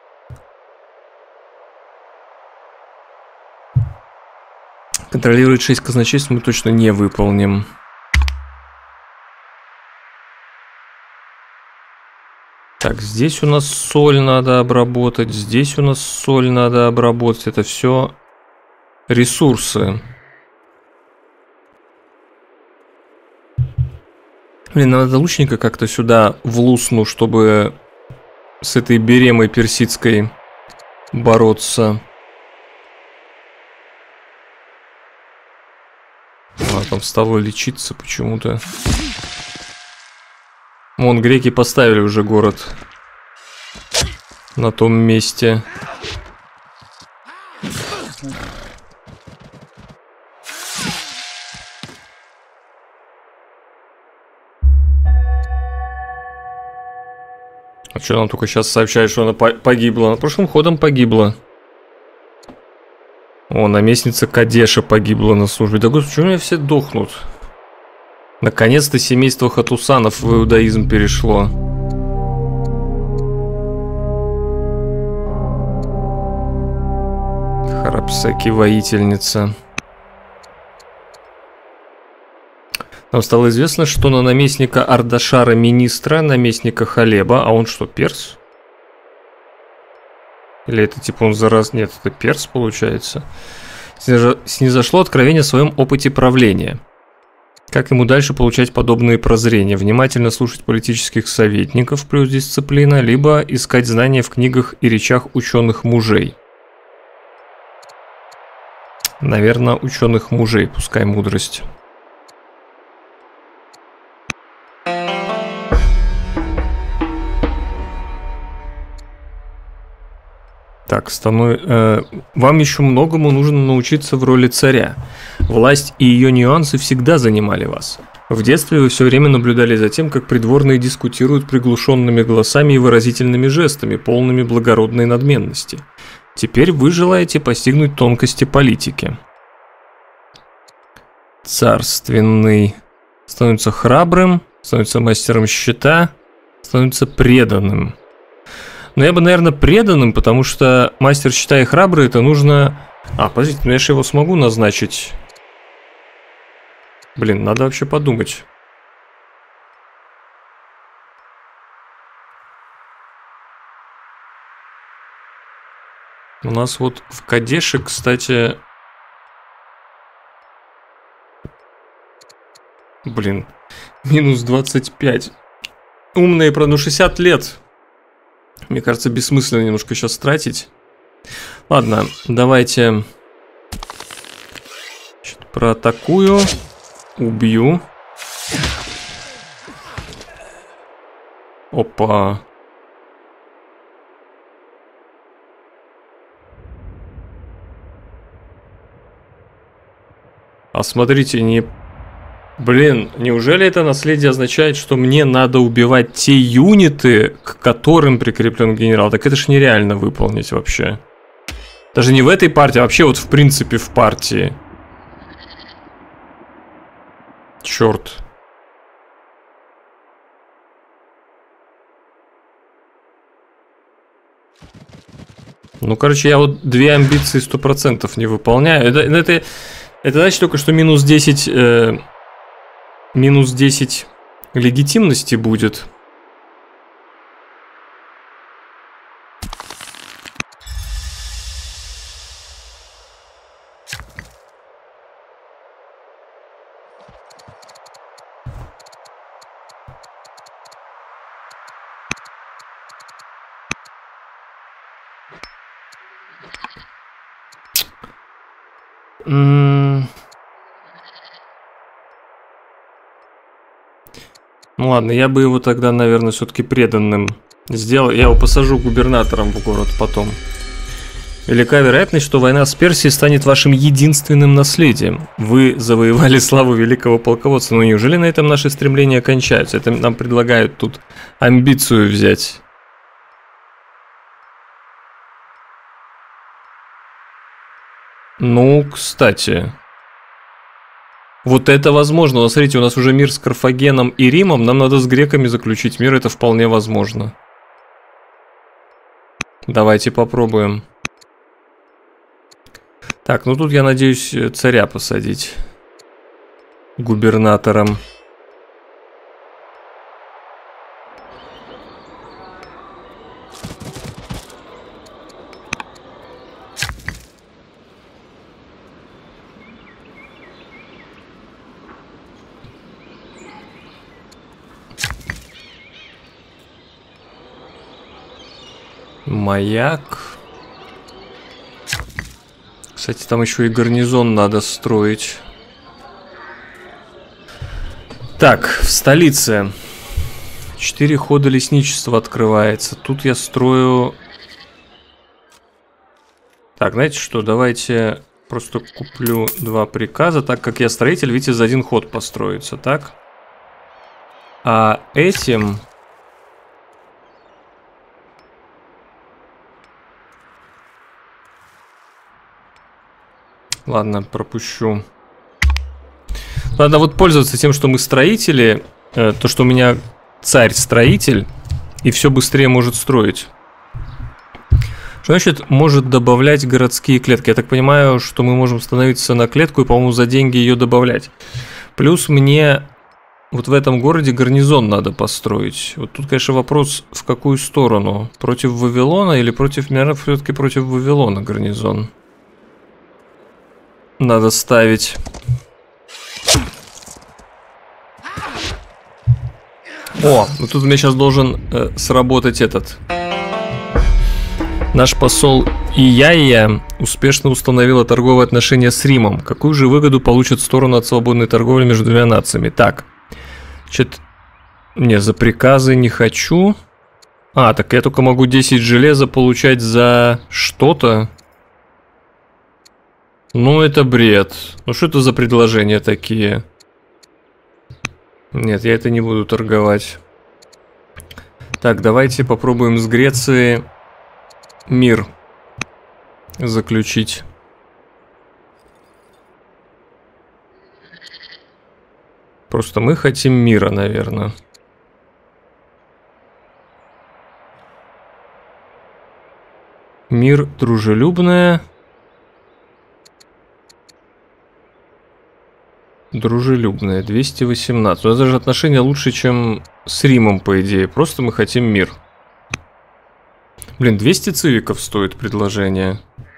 Контролировать шесть казначейств мы точно не выполним. Так, здесь у нас соль надо обработать, здесь у нас соль надо обработать. Это все ресурсы. Блин, надо лучника как-то сюда в Лусну, чтобы с этой беремой персидской бороться. А, там стало лечиться почему-то. Вон, греки поставили уже город на том месте. что нам только сейчас сообщают, что она погибла? Она прошлым ходом погибла. О, наместница Кадеша погибла на службе. Да господи, почему у меня все дохнут? Наконец-то семейство Хатусанов в иудаизм перешло. Харапсаки, воительница. Нам стало известно, что на наместника Ардашара министра, наместника Халеба, а он что, перс? Или это типа он зараз... Нет, это перс получается. Снизошло откровение о своем опыте правления. Как ему дальше получать подобные прозрения? Внимательно слушать политических советников плюс дисциплина, либо искать знания в книгах и речах ученых мужей. Наверное, ученых мужей, пускай мудрость. Так, станов... э, вам еще многому нужно научиться в роли царя. Власть и ее нюансы всегда занимали вас. В детстве вы все время наблюдали за тем, как придворные дискутируют приглушенными голосами и выразительными жестами, полными благородной надменности. Теперь вы желаете постигнуть тонкости политики. Царственный. Становится храбрым, становится мастером щита, становится преданным. Но я бы, наверное, преданным, потому что мастер щита и храбрый это нужно... А, подождите, ну я же его смогу назначить. Блин, надо вообще подумать. У нас вот в Кадеше, кстати... Блин, минус двадцать пять. Умные, про ну шестьдесят лет. Мне кажется, бессмысленно немножко сейчас тратить. Ладно, давайте проатакую, убью. Опа. А смотрите, не... Блин, неужели это наследие означает, что мне надо убивать те юниты, к которым прикреплен генерал? Так это ж нереально выполнить вообще. Даже не в этой партии, а вообще вот в принципе в партии. Черт. Ну, короче, я вот две амбиции сто процентов не выполняю. Это, это, это значит только, что минус десять... Э, Минус десять легитимности будет. М-м- Ну ладно, я бы его тогда, наверное, все-таки преданным сделал. Я его посажу губернатором в город потом. Велика вероятность, что война с Персией станет вашим единственным наследием. Вы завоевали славу великого полководца. Но неужели на этом наши стремления кончаются? Это нам предлагают тут амбицию взять. Ну, кстати... Вот это возможно. Но смотрите, у нас уже мир с Карфагеном и Римом. Нам надо с греками заключить мир. Это вполне возможно. Давайте попробуем. Так, ну тут я надеюсь царя посадить губернатором. Маяк. Кстати, там еще и гарнизон надо строить. Так, в столице четыре хода лесничества открывается. Тут я строю... Так, знаете что, давайте просто куплю два приказа. Так как я строитель, видите, за один ход построится, так? А этим... Ладно, пропущу. Надо вот пользоваться тем, что мы строители. э, То, что у меня царь-строитель. И все быстрее может строить. Что значит может добавлять городские клетки? Я так понимаю, что мы можем становиться на клетку и, по-моему, за деньги ее добавлять. Плюс мне вот в этом городе гарнизон надо построить. Вот тут, конечно, вопрос, в какую сторону? Против Вавилона или против, наверное, все-таки против Вавилона гарнизон надо ставить. О, вот тут у меня сейчас должен э, сработать этот. Наш посол Ияия успешно установила торговые отношения с Римом. Какую же выгоду получит сторона от свободной торговли между двумя нациями? Так, значит, не, за приказы не хочу. А, так я только могу десять железа получать за что-то. Ну, это бред. Ну, что это за предложения такие? Нет, я это не буду торговать. Так, давайте попробуем с Греции мир заключить. Просто мы хотим мира, наверное. Мир дружелюбное. Дружелюбное, двести восемнадцать. У нас даже отношения лучше, чем с Римом, по идее. Просто мы хотим мир. Блин, двести цивиков стоит предложение.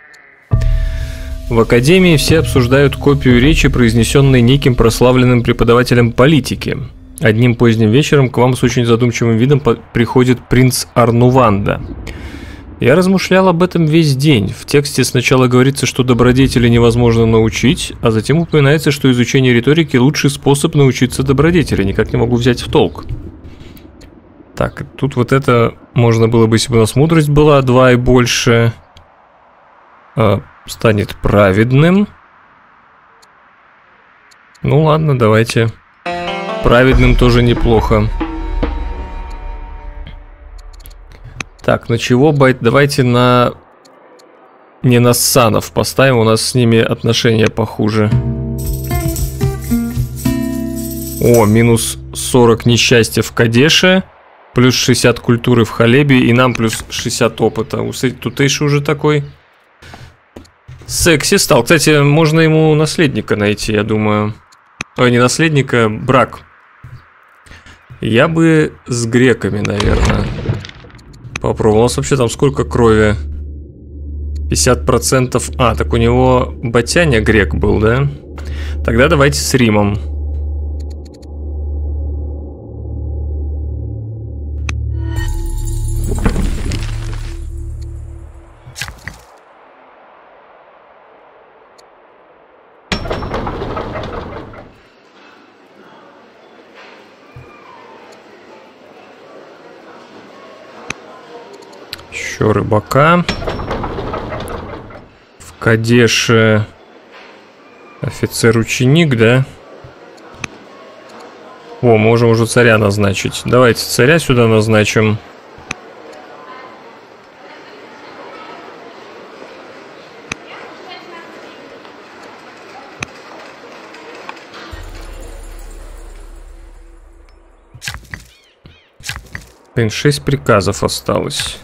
В академии все обсуждают копию речи, произнесенной неким прославленным преподавателем политики. Одним поздним вечером к вам с очень задумчивым видом приходит принц Арнуванда. Я размышлял об этом весь день. В тексте сначала говорится, что добродетели невозможно научить, а затем упоминается, что изучение риторики – лучший способ научиться добродетели. Никак не могу взять в толк. Так, тут вот это можно было бы, если бы у нас мудрость была два и больше, а, станет праведным. Ну ладно, давайте. Праведным тоже неплохо. Так, на чего байт? Давайте на... Не на санов поставим, у нас с ними отношения похуже. О, минус сорок несчастья в Кадеше, плюс шестьдесят культуры в Халебе, и нам плюс шестьдесят опыта. У Тутейши уже такой секси стал. Кстати, можно ему наследника найти, я думаю. Ой, не наследника, брак. Я бы с греками, наверное, попробовал. У нас вообще там сколько крови? пятьдесят процентов. А, так у него Батяня грек был, да? Тогда давайте с Римом. Еще рыбака. В Кадеше офицер-ученик, да? О, можем уже царя назначить. Давайте царя сюда назначим. Блин, шесть приказов осталось.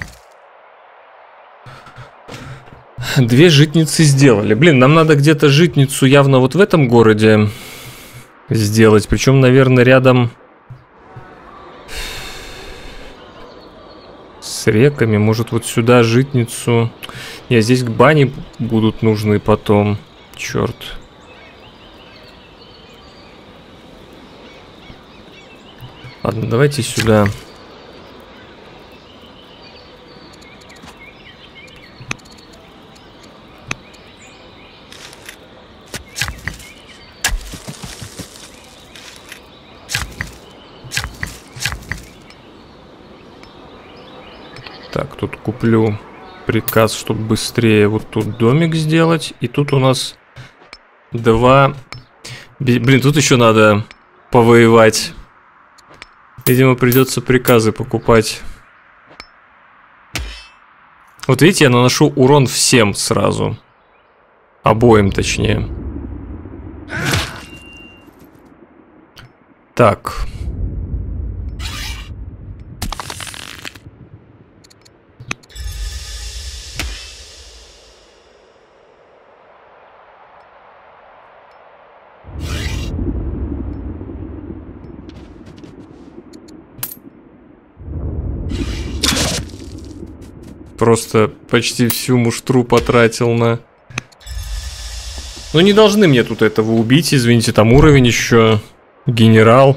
Две житницы сделали. Блин, нам надо где-то житницу явно вот в этом городе сделать. Причем, наверное, рядом с реками. Может, вот сюда житницу. Не, здесь к бане будут нужны потом. Черт. Ладно, давайте сюда. Так, тут куплю приказ, чтобы быстрее вот тут домик сделать. И тут у нас два... Блин, тут еще надо повоевать. Видимо, придется приказы покупать. Вот видите, я наношу урон всем сразу. Обоим, точнее. Так. Просто почти всю муштру потратил на... Ну не должны мне тут этого убить, извините, там уровень еще. Генерал.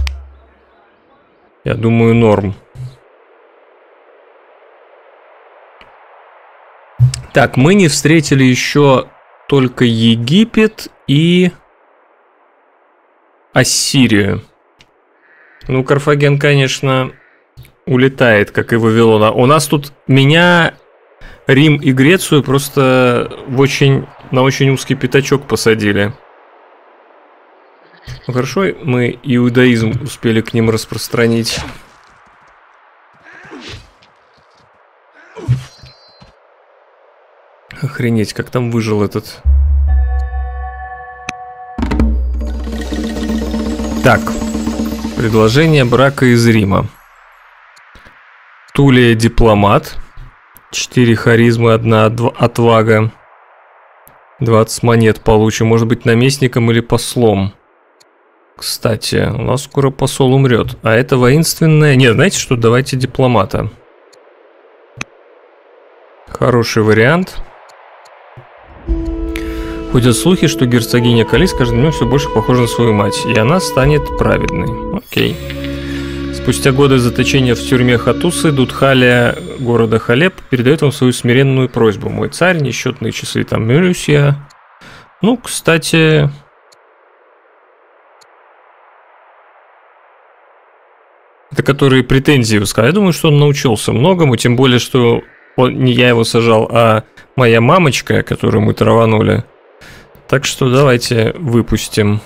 Я думаю, норм. Так, мы не встретили еще только Египет и Ассирию. Ну, Карфаген, конечно, улетает, как и Вавилон. У нас тут меня, Рим и Грецию просто в очень, на очень узкий пятачок посадили. Ну хорошо, мы иудаизм успели к ним распространить. Охренеть, как там выжил этот. Так, предложение брака из Рима. Тулия дипломат. четыре харизмы, одна отвага. двадцать монет получим. Может быть, наместником или послом. Кстати, у нас скоро посол умрет. А это воинственное... Нет, знаете что? Давайте дипломата. Хороший вариант. Ходят слухи, что герцогиня Кали с каждым днем все больше похожа на свою мать. И она станет праведной. Окей. Спустя годы заточения в тюрьме Хатусы, Дудхалия города Халеб передает вам свою смиренную просьбу. Мой царь, несчетные часы там Мюрюсия. Ну, кстати... Это которые претензии высказали. Я думаю, что он научился многому, тем более, что он, не я его сажал, а моя мамочка, которую мы траванули. Так что давайте выпустим.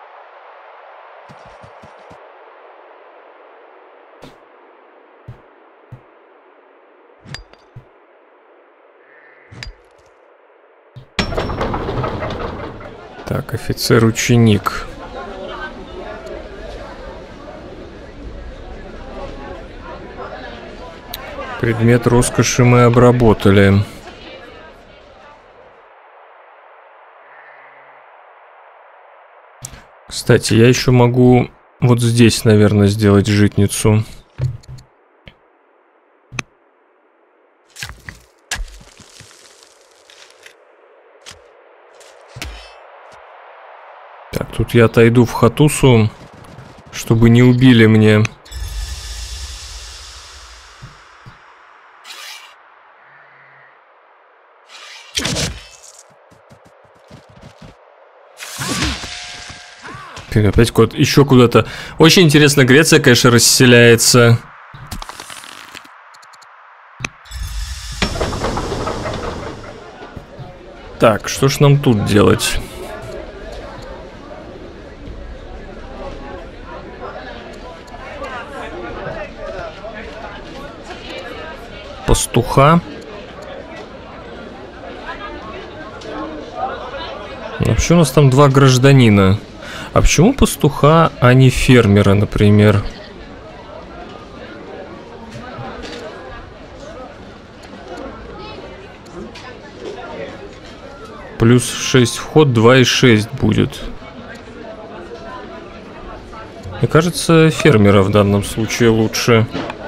Так, офицер-ученик. Предмет роскоши мы обработали. Кстати, я еще могу вот здесь, наверное, сделать житницу. Так, тут я отойду в Хатусу, чтобы не убили мне. Опять куда-то, еще куда-то. Очень интересно, Греция, конечно, расселяется. Так, что ж нам тут делать? Пастуха. Вообще у нас там два гражданина. А почему пастуха, а не фермера, например? Плюс шесть вход, два и шесть будет. Мне кажется, фермера в данном случае лучше.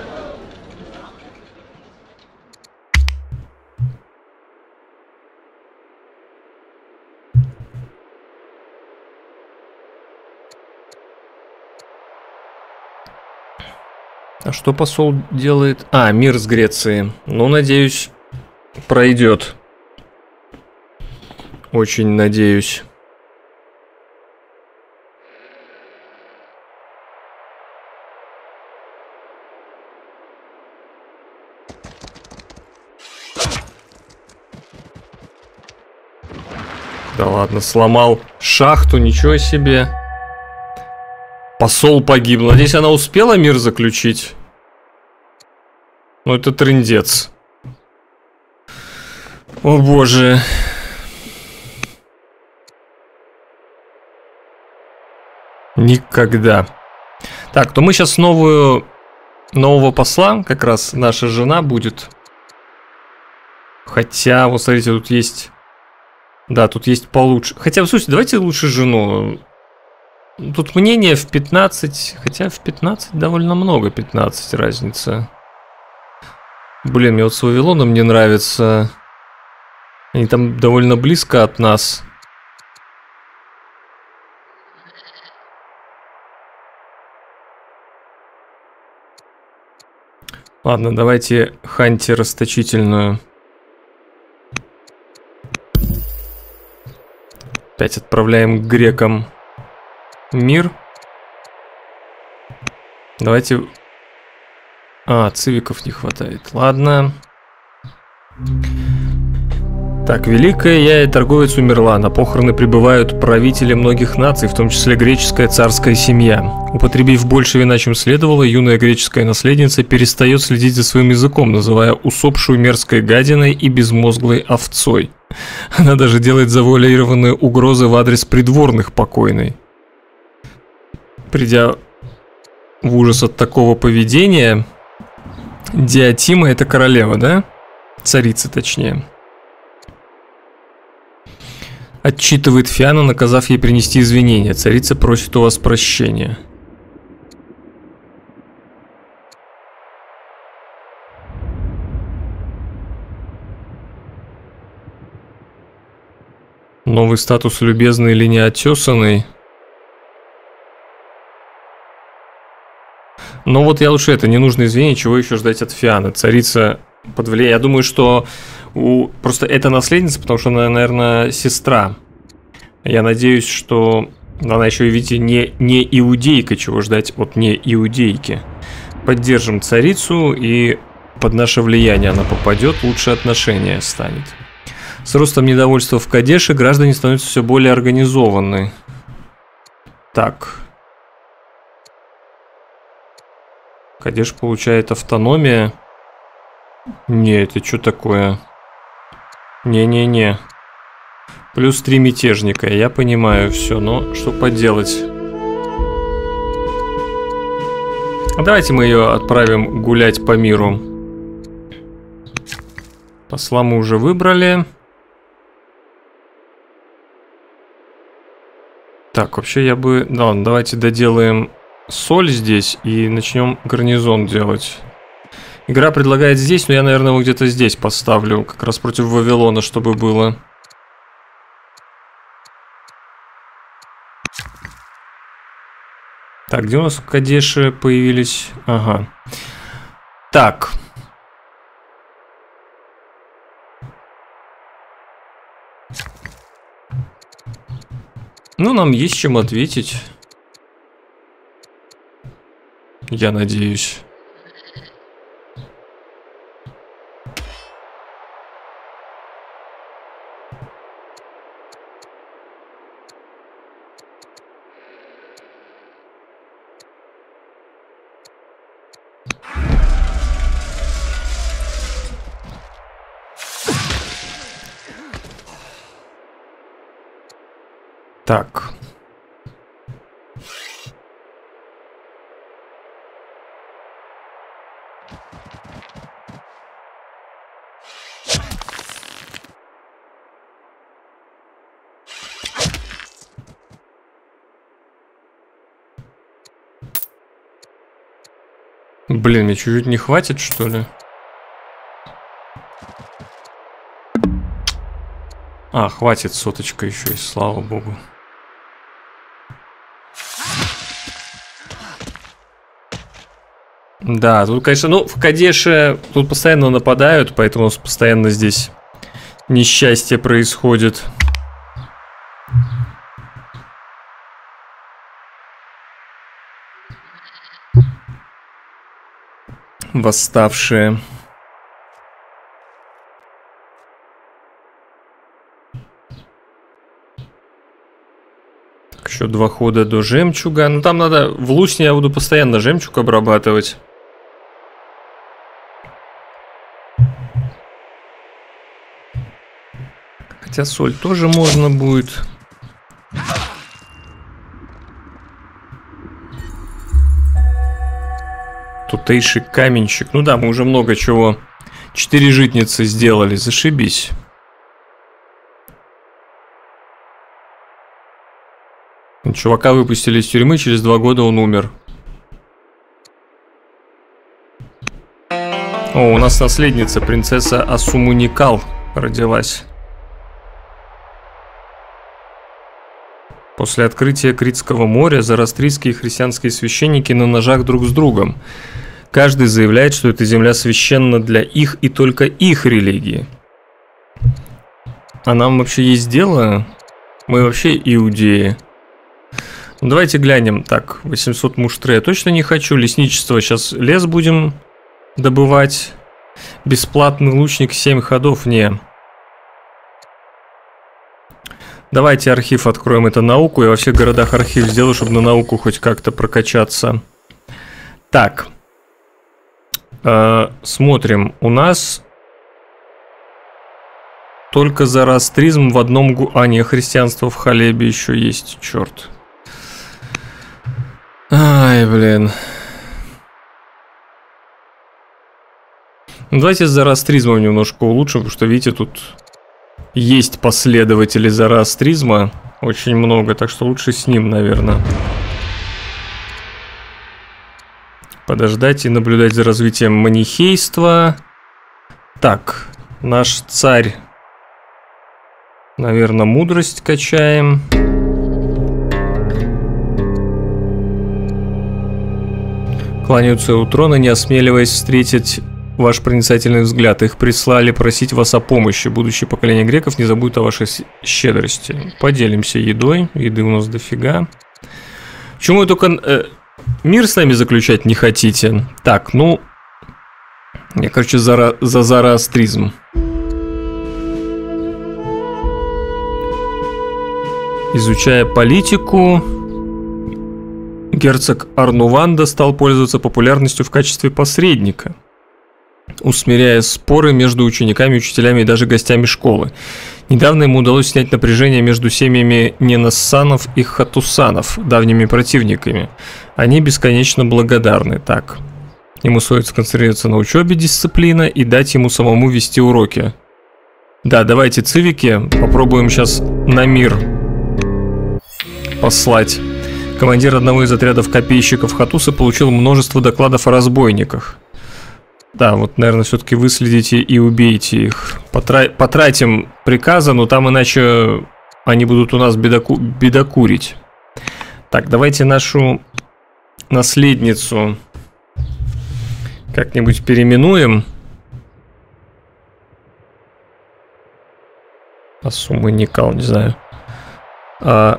А что посол делает? А, мир с Грецией. Ну, надеюсь, пройдет. Очень надеюсь. Да ладно, сломал шахту, ничего себе. Посол погиб. Надеюсь, она успела мир заключить? Ну, это трындец. О, боже. Никогда. Так, то мы сейчас новую, нового посла, как раз наша жена будет. Хотя, вот смотрите, тут есть... Да, тут есть получше. Хотя, слушайте, давайте лучше жену. Тут мнение в пятнадцать, хотя в пятнадцать довольно много, пятнадцать разница. Блин, мне вот с Вавилоном не нравится. Они там довольно близко от нас. Ладно, давайте ханти расточительную. Опять отправляем к грекам мир. Давайте... А, цивиков не хватает. Ладно. Так, великая я и торговец умерла. На похороны прибывают правители многих наций, в том числе греческая царская семья. Употребив больше вина, чем следовало, юная греческая наследница перестает следить за своим языком, называя усопшую мерзкой гадиной и безмозглой овцой. Она даже делает завуалированные угрозы в адрес придворных покойной. Придя в ужас от такого поведения, Диатима — это королева, да? Царица, точнее. Отчитывает Фиана, наказав ей принести извинения. Царица просит у вас прощения. Новый статус любезный или неотесанный. Но вот я лучше это, не нужно извинения, чего еще ждать от Фианы. Царица под влиянием. Я думаю, что у... просто это наследница, потому что она, наверное, сестра. Я надеюсь, что она еще, видите, не, не иудейка, чего ждать от не иудейки. Поддержим царицу, и под наше влияние она попадет, лучше отношения станет. С ростом недовольства в Кадеше граждане становятся все более организованы. Так. Кадеш получает автономия. Не, это что такое? Не-не-не. Плюс три мятежника, я понимаю все, но что поделать? Давайте мы ее отправим гулять по миру. Посла мы уже выбрали. Так, вообще я бы... Да, ладно, давайте доделаем соль здесь и начнем гарнизон делать. Игра предлагает здесь, но я, наверное, его где-то здесь поставлю. Как раз против Вавилона, чтобы было. Так, где у нас в Кадеше появились? Ага. Так. Ну, нам есть чем ответить. Я надеюсь. Так. Блин, мне чуть-чуть не хватит, что ли? А, хватит, соточка еще и слава богу. Да, тут, конечно, ну, в Кадеше тут постоянно нападают, поэтому постоянно здесь несчастье происходит. Восставшие. Так, еще два хода до жемчуга. Ну, там надо... В Лусне я буду постоянно жемчуг обрабатывать. Хотя соль тоже можно будет. Крутейший каменщик. Ну да, мы уже много чего. Четыре житницы сделали, зашибись. Чувака выпустили из тюрьмы, через два года он умер. О, у нас наследница, принцесса Асумуникал, родилась. После открытия Критского моря зороастрийские и христианские священники на ножах друг с другом. Каждый заявляет, что эта земля священна для их и только их религии. А нам вообще есть дело? Мы вообще иудеи. Ну, давайте глянем. Так, восемьсот муштре я точно не хочу. Лесничество, сейчас лес будем добывать. Бесплатный лучник, семь ходов, не. Давайте архив откроем, это науку. Я во всех городах архив сделаю, чтобы на науку хоть как-то прокачаться. Так. Э, смотрим. У нас только зороастризм в одном... Гу... А, не, христианство в Халебе еще есть. Черт. Ай, блин. Ну, давайте с зороастризмом немножко улучшим, потому что, видите, тут... Есть последователи зороастризма, очень много, так что лучше с ним, наверное. Подождать и наблюдать за развитием манихейства. Так, наш царь, наверное, мудрость качаем. Кланяются у трона, не осмеливаясь встретить... Ваш проницательный взгляд. Их прислали просить вас о помощи. Будущее поколение греков не забудет о вашей щедрости. Поделимся едой. Еды у нас дофига. Почему вы только э, мир с нами заключать не хотите? Так, ну... Я, короче, за, за зороастризм. Изучая политику... Герцог Арнуванда стал пользоваться популярностью в качестве посредника, усмиряя споры между учениками, учителями и даже гостями школы. Недавно ему удалось снять напряжение между семьями Ненассанов и Хатусанов, давними противниками. Они бесконечно благодарны. Так, ему стоит сконцентрироваться на учебе, дисциплина, и дать ему самому вести уроки. Да, давайте цивики попробуем сейчас на мир послать. Командир одного из отрядов копейщиков Хатуса получил множество докладов о разбойниках. Да, вот, наверное, все-таки выследите и убейте их. Потра... Потратим приказа, но там иначе они будут у нас бедоку... бедокурить. Так, давайте нашу наследницу как-нибудь переименуем. Асумуникал, не знаю. А...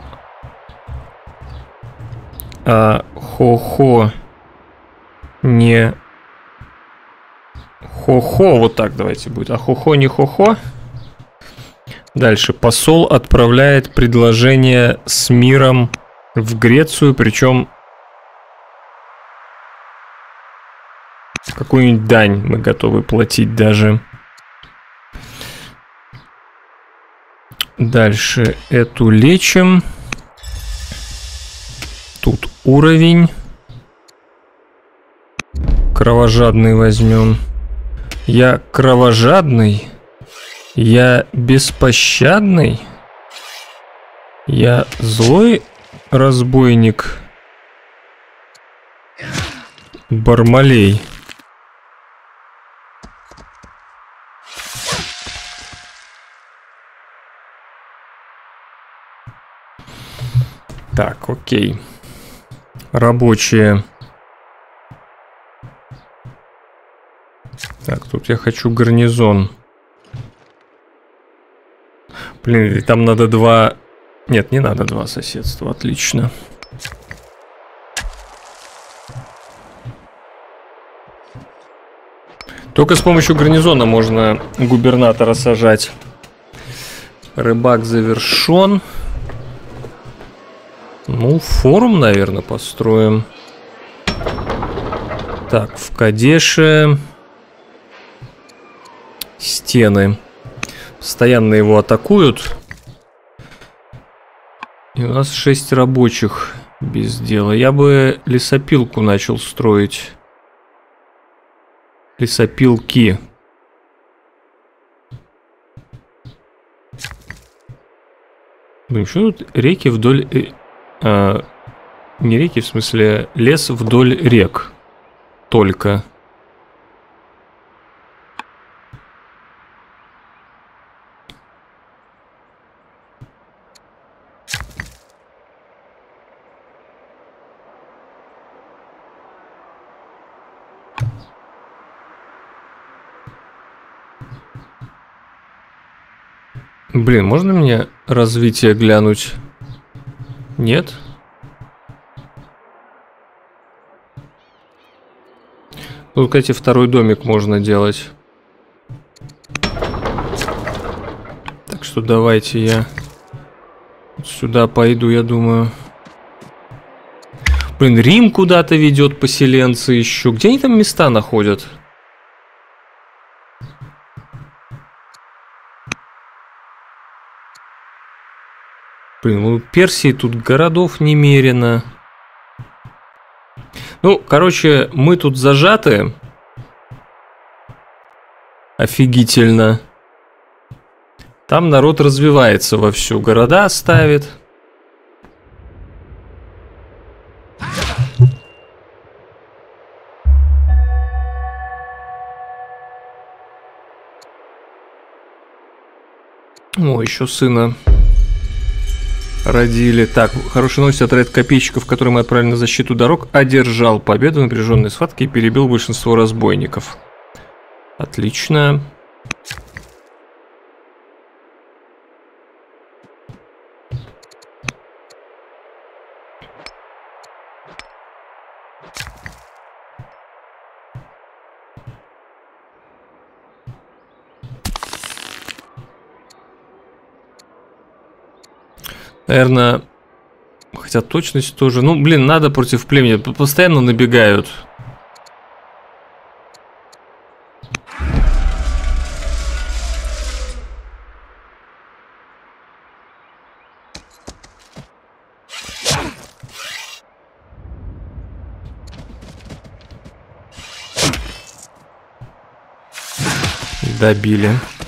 А... Хо-хо... Не... Хо-хо, вот так давайте будет. А хо-хо не хо-хо. Дальше. Посол отправляет предложение с миром в Грецию, причем какую-нибудь дань мы готовы платить даже. Дальше эту лечим. Тут уровень. Кровожадный возьмем. Я кровожадный, я беспощадный, я злой разбойник, Бармалей. Так, окей. Рабочие. Так, тут я хочу гарнизон. Блин, там надо два... Нет, не надо два соседства, отлично. Только с помощью гарнизона можно губернатора сажать. Рыбак завершен. Ну, форум, наверное, построим. Так, в Кадеше... Стены. Постоянно его атакуют. И у нас шесть рабочих без дела. Я бы лесопилку начал строить. Лесопилки. Блин, что тут реки вдоль... Э, а, не реки, в смысле, лес вдоль рек. Только. Блин, можно мне развитие глянуть? Нет? Тут, кстати, второй домик можно делать. Так что давайте я сюда пойду, я думаю. Блин, Рим куда-то ведет поселенцы еще. Где они там места находят? Блин, у Персии тут городов немерено. Ну, короче, мы тут зажаты. Офигительно. Там народ развивается вовсю. Города ставит. О, еще сына родили. Так, хорошая новость. Отряд копейщиков, который мы отправили на защиту дорог, одержал победу в напряженной схватке и перебил большинство разбойников. Отлично. Наверное, хотя точность тоже. Ну, блин, надо против племени. Постоянно набегают. Добили.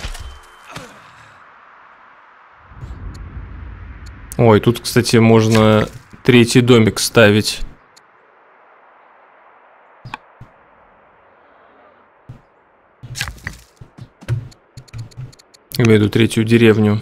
Ой, тут, кстати, можно третий домик ставить. Имею в виду третью деревню.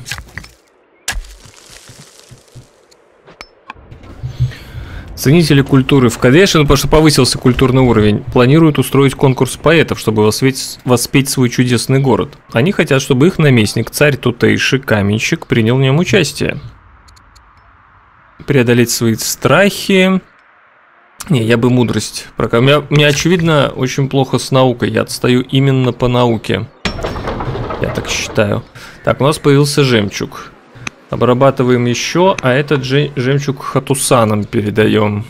Ценители культуры в Кадеше, ну потому что повысился культурный уровень, планируют устроить конкурс поэтов, чтобы воспеть, воспеть свой чудесный город. Они хотят, чтобы их наместник, царь Тутейши Каменщик, принял в нем участие. Преодолеть свои страхи. Не, я бы мудрость. У меня, у меня, очевидно, очень плохо с наукой. Я отстаю именно по науке. Я так считаю. Так, у нас появился жемчуг. Обрабатываем еще, а этот же, жемчуг хатусанам передаем.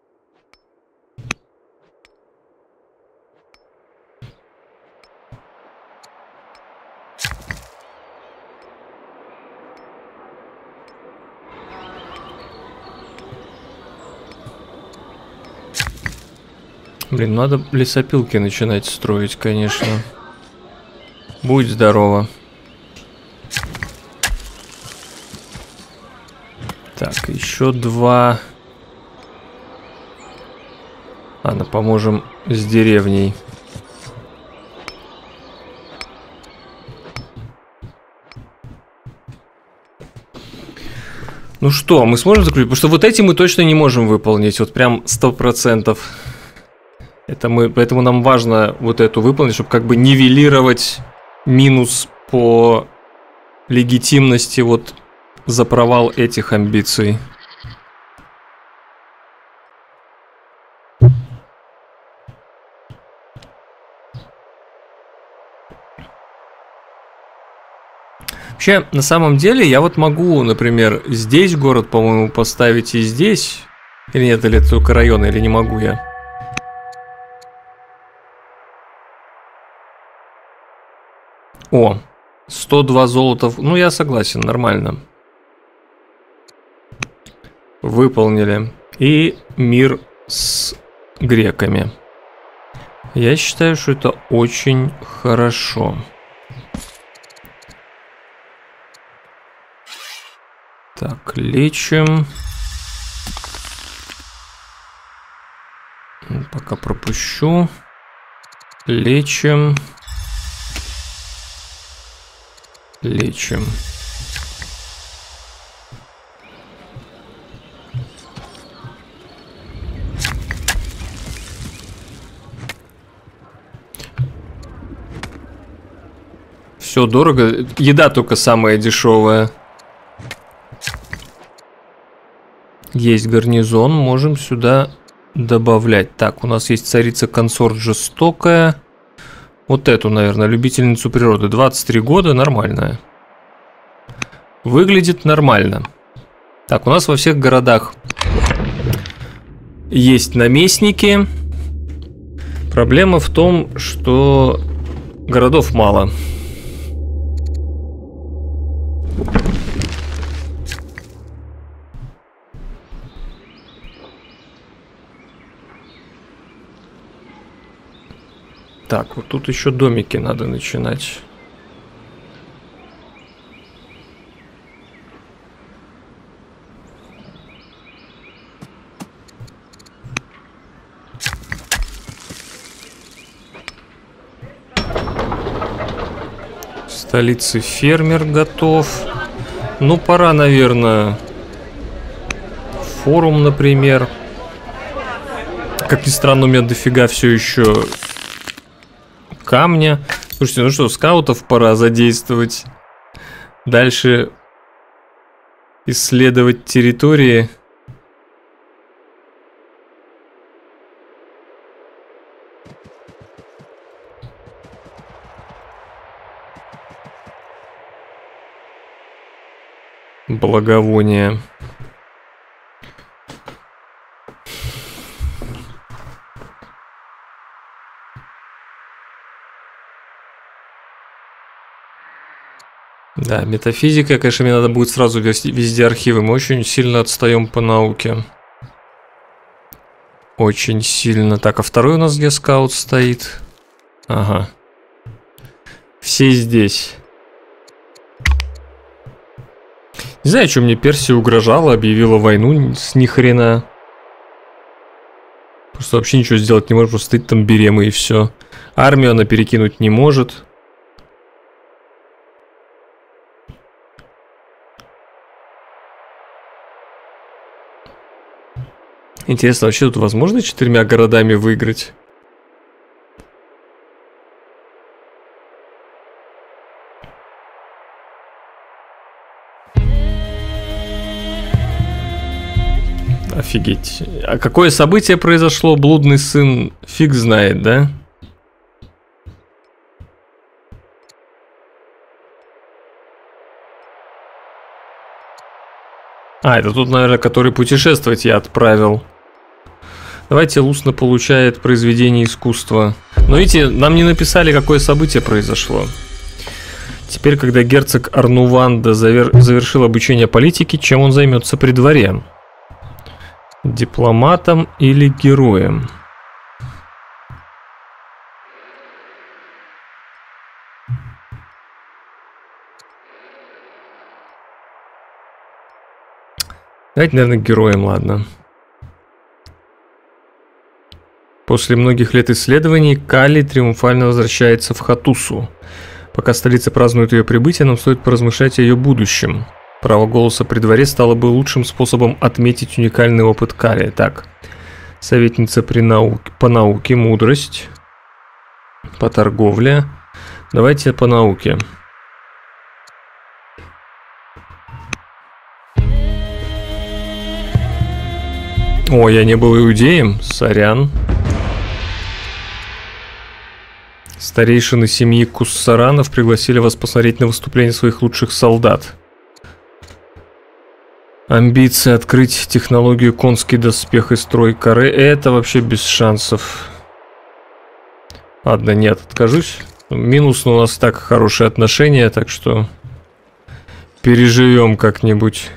Блин, надо лесопилки начинать строить, конечно. Будь здорово. Так, еще два. Ладно, поможем с деревней. Ну что, мы сможем заключить? Потому что вот эти мы точно не можем выполнить. Вот прям сто процентов. Это мы, поэтому нам важно вот эту выполнить, чтобы как бы нивелировать минус по легитимности вот за провал этих амбиций. Вообще, на самом деле, я вот могу, например, здесь город, по-моему, поставить и здесь. Или нет, или это только районы, или не могу я? О, сто два золота. Ну, я согласен, нормально. Выполнили. И мир с греками. Я считаю, что это очень хорошо. Так, лечим. Пока пропущу. Лечим. Лечим. Все дорого. Еда только самая дешевая. Есть гарнизон. Можем сюда добавлять. Так, у нас есть царица-консорт жестокая. Вот эту, наверное, любительницу природы. двадцать три года, нормальная. Выглядит нормально. Так, у нас во всех городах есть наместники. Проблема в том, что городов мало. Так, вот тут еще домики надо начинать. В столице фермер готов. Ну, пора, наверное, форум, например. Как ни странно, у меня дофига все еще камня. Слушайте, ну что, скаутов пора задействовать. Дальше исследовать территории. Благовония. Да, метафизика, конечно, мне надо будет сразу вести везде архивы. Мы очень сильно отстаем по науке. Очень сильно. Так, а второй у нас где скаут стоит? Ага. Все здесь. Не знаю, что мне Персия угрожала, объявила войну с нихрена. Просто вообще ничего сделать не может, просто стоит там беремы и все. Армию она перекинуть не может. Интересно, вообще тут возможно четырьмя городами выиграть? Офигеть. А какое событие произошло? Блудный сын фиг знает, да? А, это тут, наверное, который путешествовать я отправил. Давайте, Лусно получает произведение искусства. Но видите, нам не написали, какое событие произошло. Теперь, когда герцог Арнуванда завер... завершил обучение политики, чем он займется при дворе? Дипломатом или героем? Давайте, наверное, героем, ладно. После многих лет исследований Кали триумфально возвращается в Хатусу. Пока столица празднует ее прибытие, нам стоит поразмышлять о ее будущем. Право голоса при дворе стало бы лучшим способом отметить уникальный опыт Кали. Так, советница при науке, по науке, мудрость, по торговле. Давайте по науке. О, я не был иудеем, сорян. Старейшины семьи Куссаранов пригласили вас посмотреть на выступление своих лучших солдат. Амбиции открыть технологию конский доспех и строй каре — это вообще без шансов. Ладно, нет, откажусь. Минус, но у нас так хорошие отношения, так что переживем как-нибудь.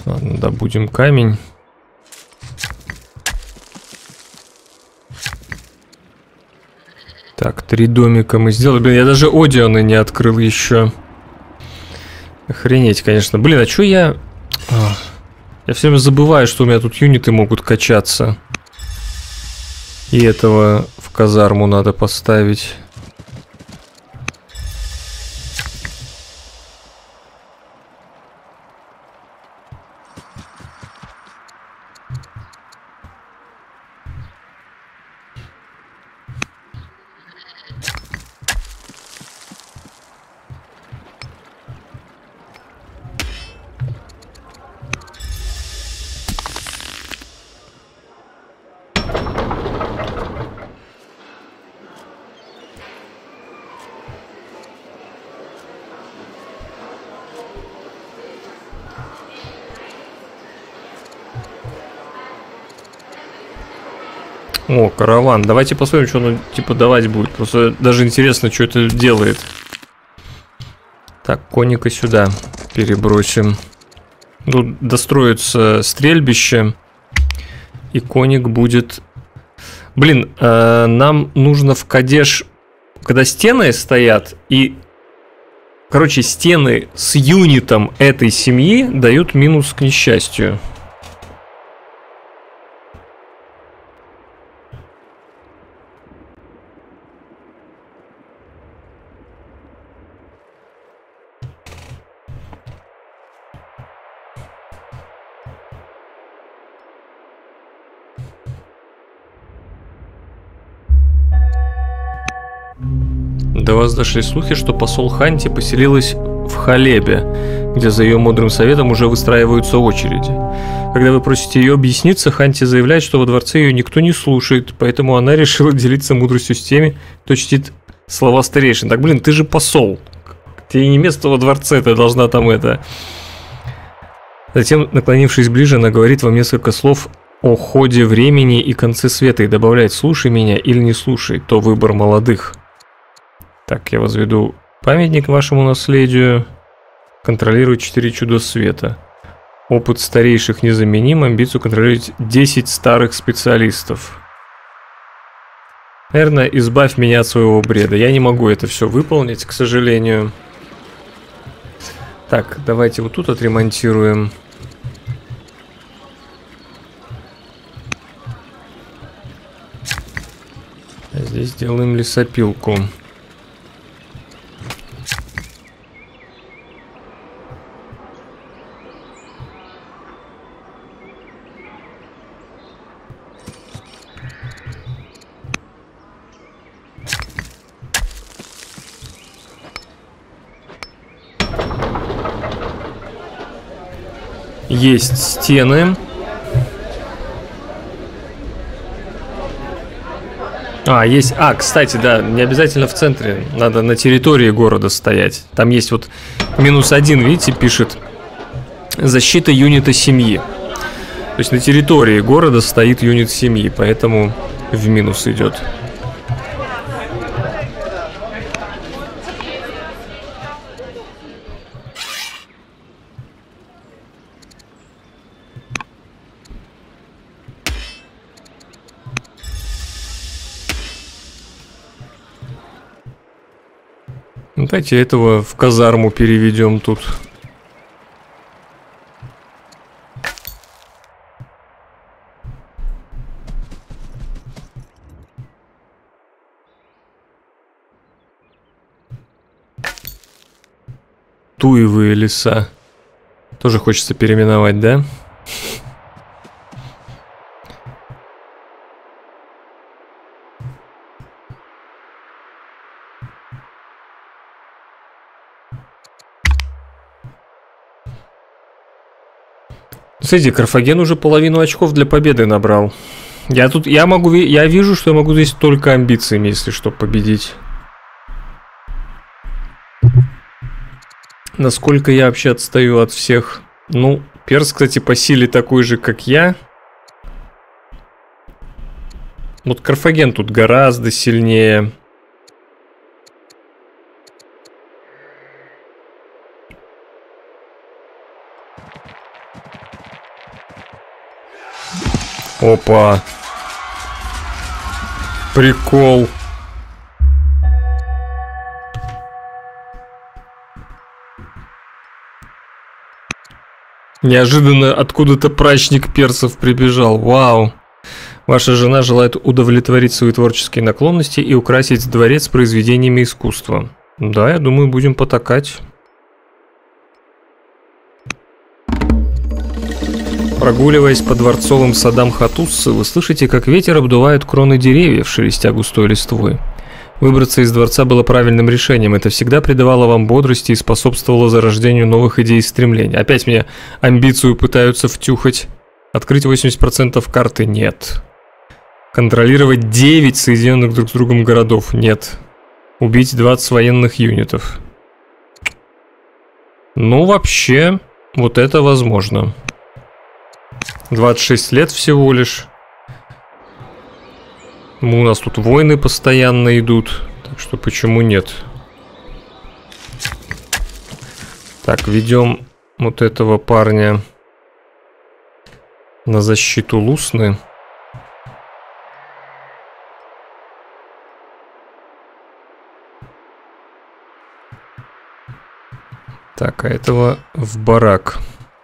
Ладно, добудем камень. Так, три домика мы сделали. Блин, я даже Одионы не открыл еще. Охренеть, конечно. Блин, а чё я... А, я все время забываю, что у меня тут юниты могут качаться. И этого в казарму надо поставить. О, караван. Давайте посмотрим, что оно типа давать будет. Просто даже интересно, что это делает. Так, конника сюда перебросим. Тут достроится стрельбище. И конник будет... Блин, э, нам нужно в Кадеш... Когда стены стоят, и... Короче, стены с юнитом этой семьи дают минус к несчастью. До вас дошли слухи, что посол Ханти поселилась в Халебе, где за ее мудрым советом уже выстраиваются очереди. Когда вы просите ее объясниться, Ханти заявляет, что во дворце ее никто не слушает, поэтому она решила делиться мудростью с теми, кто чтит слова старейшин. Так, блин, ты же посол. Тебе не место во дворце, ты должна там это... Затем, наклонившись ближе, она говорит вам несколько слов о ходе времени и конце света и добавляет: слушай меня или не слушай, то выбор молодых. Так, я возведу памятник вашему наследию. Контролирую четыре чуда света. Опыт старейших незаменим. Амбицию контролировать десять старых специалистов. Наверное, избавь меня от своего бреда. Я не могу это все выполнить, к сожалению. Так, давайте вот тут отремонтируем. А здесь сделаем лесопилку. Есть стены. А, есть... А, кстати, да, не обязательно в центре. Надо на территории города стоять. Там есть вот минус один, видите, пишет. Защита юнита семьи. То есть на территории города стоит юнит семьи, поэтому в минус идет. Давайте этого в казарму переведем тут. Туевые леса. Тоже хочется переименовать, да? Смотрите, Карфаген уже половину очков для победы набрал. Я тут, я могу, я вижу, что я могу здесь только амбициями, если что, победить. Насколько я вообще отстаю от всех? Ну, Перс, кстати, по силе такой же, как я. Вот Карфаген тут гораздо сильнее. Опа. Прикол. Неожиданно откуда-то прачник персов прибежал. Вау. Ваша жена желает удовлетворить свои творческие наклонности и украсить дворец произведениями искусства. Да, я думаю, будем потакать. Прогуливаясь по дворцовым садам Хатуссы, вы слышите, как ветер обдувает кроны деревьев, шелестя густой листвой. Выбраться из дворца было правильным решением. Это всегда придавало вам бодрости и способствовало зарождению новых идей и стремлений. Опять мне амбицию пытаются втюхать. Открыть восемьдесят процентов карты? Нет. Контролировать девять соединенных друг с другом городов? Нет. Убить двадцать военных юнитов? Ну, вообще, вот это возможно. двадцать шесть лет всего лишь. У нас тут войны постоянно идут, так что почему нет? Так, ведем вот этого парня на защиту Лусны. Так, а этого в барак.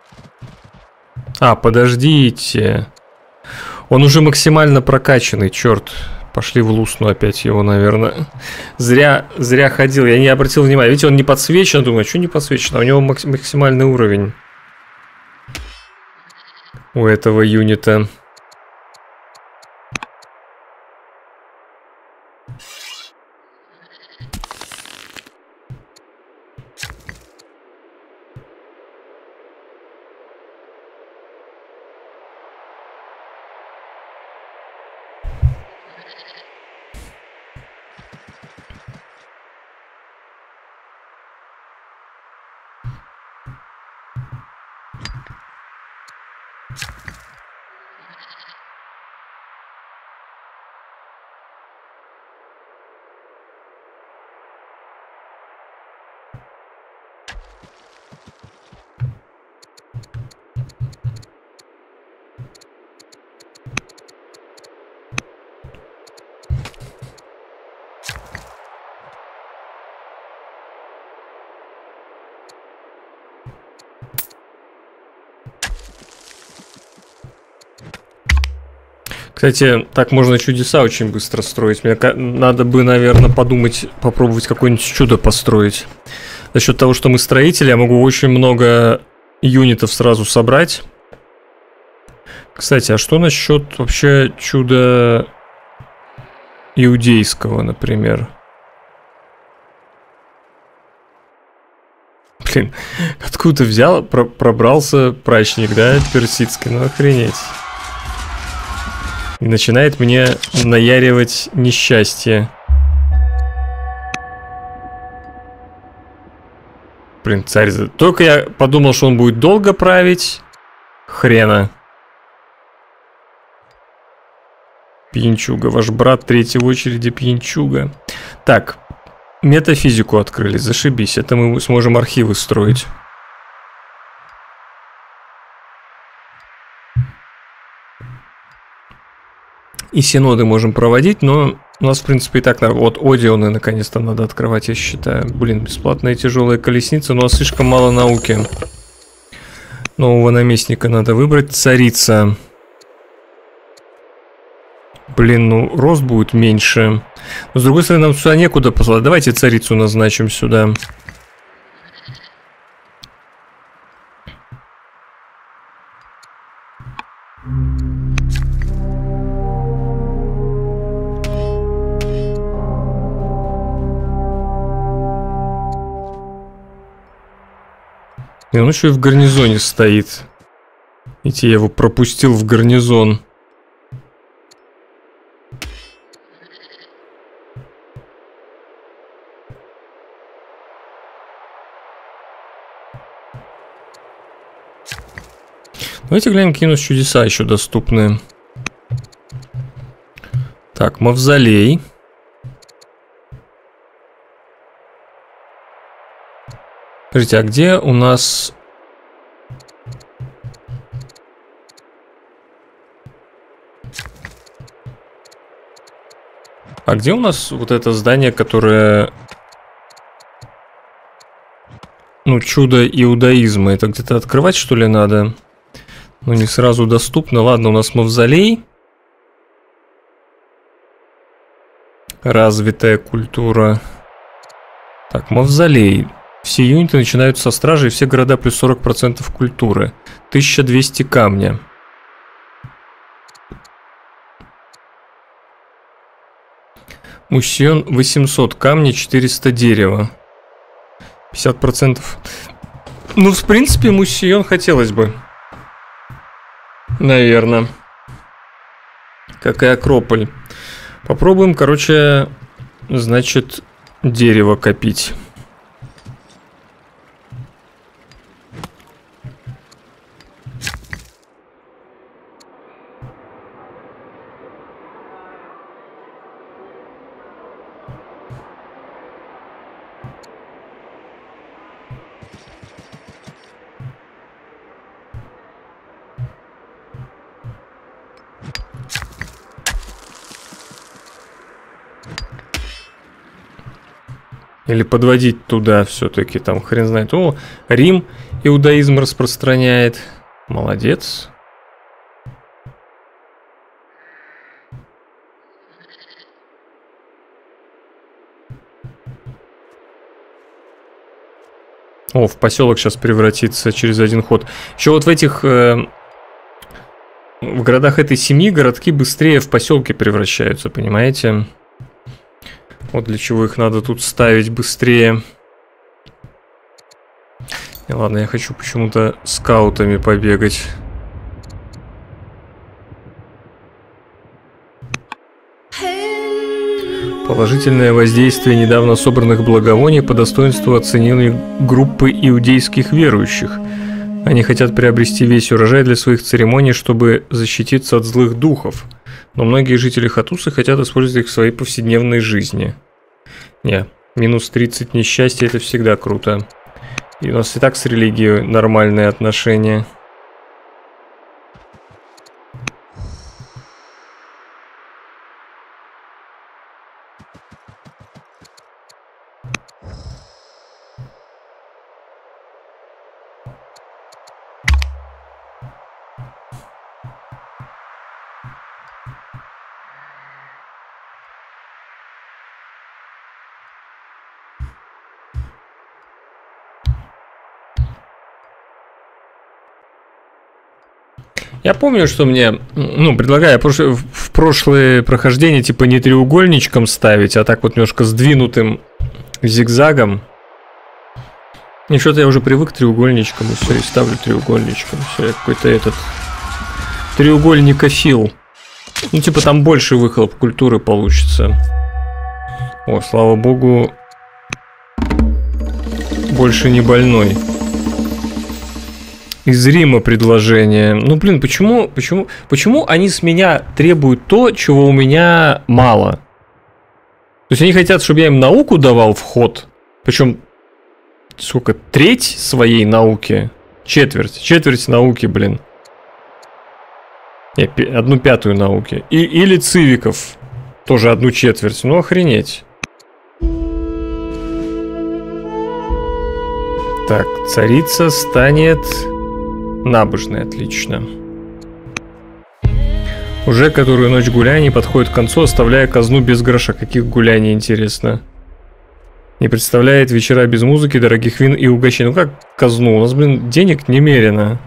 А, подождите. Он уже максимально прокачанный, черт. Пошли в Лусну опять его, наверное. Зря, зря ходил, я не обратил внимания. Видите, он не подсвечен, думаю, что не подсвечен? А у него максимальный уровень. У этого юнита. Кстати, так можно чудеса очень быстро строить. Мне надо бы, наверное, подумать, попробовать какое-нибудь чудо построить. За счет того, что мы строители, я могу очень много юнитов сразу собрать. Кстати, а что насчет вообще чуда иудейского, например? Блин, откуда взял, про пробрался прачник, да, персидский, ну охренеть. И начинает мне наяривать несчастье. Блин, царь... Только я подумал, что он будет долго править. Хрена. Пьянчуга. Ваш брат третий в очереди пьянчуга. Так. Метафизику открыли. Зашибись. Это мы сможем архивы строить. И синоды можем проводить, но у нас, в принципе, и так... Вот Одионы, наконец-то, надо открывать, я считаю. Блин, бесплатная тяжелая колесница, но слишком мало науки. Нового наместника надо выбрать. Царица. Блин, ну, рост будет меньше. Но, с другой стороны, нам сюда некуда послать. Давайте царицу назначим сюда. И он еще и в гарнизоне стоит. Видите, я его пропустил в гарнизон. Давайте глянем, какие у нас чудеса еще доступны. Так, мавзолей. Смотрите, а где у нас... А где у нас вот это здание, которое... Ну, чудо иудаизма. Это где-то открывать, что ли, надо? Ну, не сразу доступно. Ладно, у нас мавзолей. Развитая культура. Так, мавзолей. Все юниты начинают со стражи, и все города плюс сорок процентов культуры. тысяча двести камня. Муссион восемьсот камня, четыреста дерева. пятьдесят процентов. Ну, в принципе, муссион хотелось бы. Наверное. Как и Акрополь. Попробуем, короче, значит, дерево копить. Или подводить туда все-таки, там хрен знает. О, Рим иудаизм распространяет. Молодец. О, в поселок сейчас превратится через один ход. Еще вот в этих... Э, в городах этой семьи городки быстрее в поселки превращаются, понимаете? Вот для чего их надо тут ставить быстрее. И ладно, я хочу почему-то скаутами побегать. Положительное воздействие недавно собранных благовоний по достоинству оценили группы иудейских верующих. Они хотят приобрести весь урожай для своих церемоний, чтобы защититься от злых духов. Но многие жители Хатусы хотят использовать их в своей повседневной жизни. Не, минус тридцать несчастья — это всегда круто. И у нас и так с религией нормальные отношения. Я помню, что мне, ну, предлагаю в прошлые прохождения, типа, не треугольничком ставить, а так вот немножко сдвинутым зигзагом. И что-то я уже привык к треугольничкам, и все, и ставлю треугольничком. Все, я какой-то этот треугольникофил. Ну, типа, там больше выхлоп культуры получится. О, слава богу, больше не больной. Из Рима предложение. Ну, блин, почему, почему, почему они с меня требуют то, чего у меня мало? То есть они хотят, чтобы я им науку давал в ход. Причем, сколько, треть своей науки? Четверть. Четверть науки, блин. Не, одну пятую науки. И, или цивиков. Тоже одну четверть. Ну, охренеть. Так, царица станет... Набожный, отлично. Уже которую ночь гуляний подходит к концу, оставляя казну без гроша. Каких гуляний, интересно? Не представляет вечера без музыки, дорогих вин и угощений. Ну как казну? У нас, блин, денег немерено.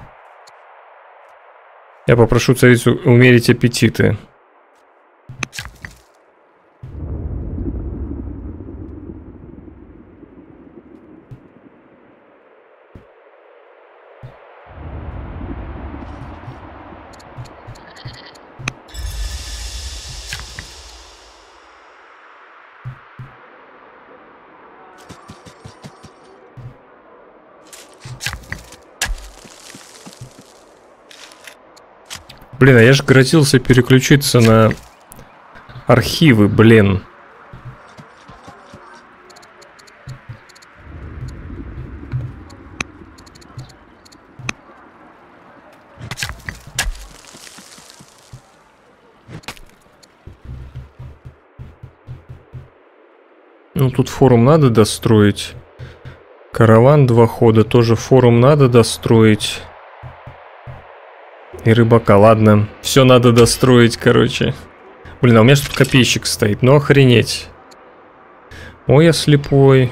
Я попрошу царицу умерить аппетиты. Блин, а я же грозился переключиться на архивы, блин. Ну, тут форум надо достроить. Караван, два хода. Тоже форум надо достроить. И рыбака, ладно. Все надо достроить, короче. Блин, а у меня тут копейщик стоит. Ну, охренеть. Ой, я слепой.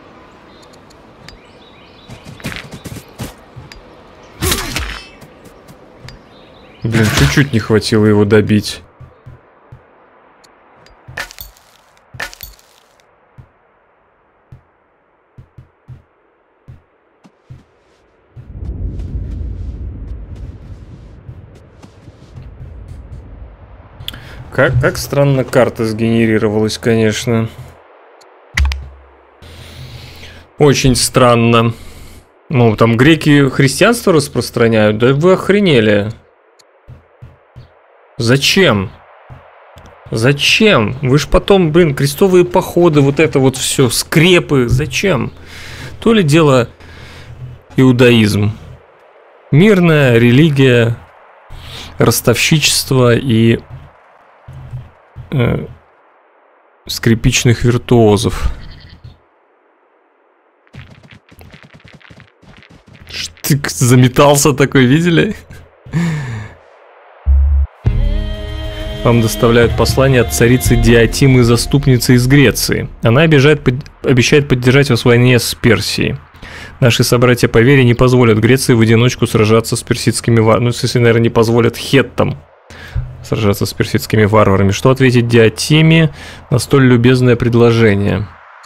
Блин, чуть-чуть не хватило его добить. Как, как странно карта сгенерировалась, конечно. Очень странно. Ну, там греки христианство распространяют. Да вы охренели. Зачем? Зачем? Вы ж потом, блин, крестовые походы, вот это вот все, скрепы. Зачем? То ли дело иудаизм. Мирная религия, ростовщичество и э, скрипичных виртуозов. Штык заметался такой, видели? Вам доставляют послание от царицы Диатимы, заступницы из Греции. Она обижает, под... обещает поддержать вас в войне с Персией. Наши собратья по вере не позволят Греции в одиночку сражаться с персидскими варварами. Ну, если, наверное, не позволят хеттам сражаться с персидскими варварами. Что ответить Диатиме на столь любезное предложение?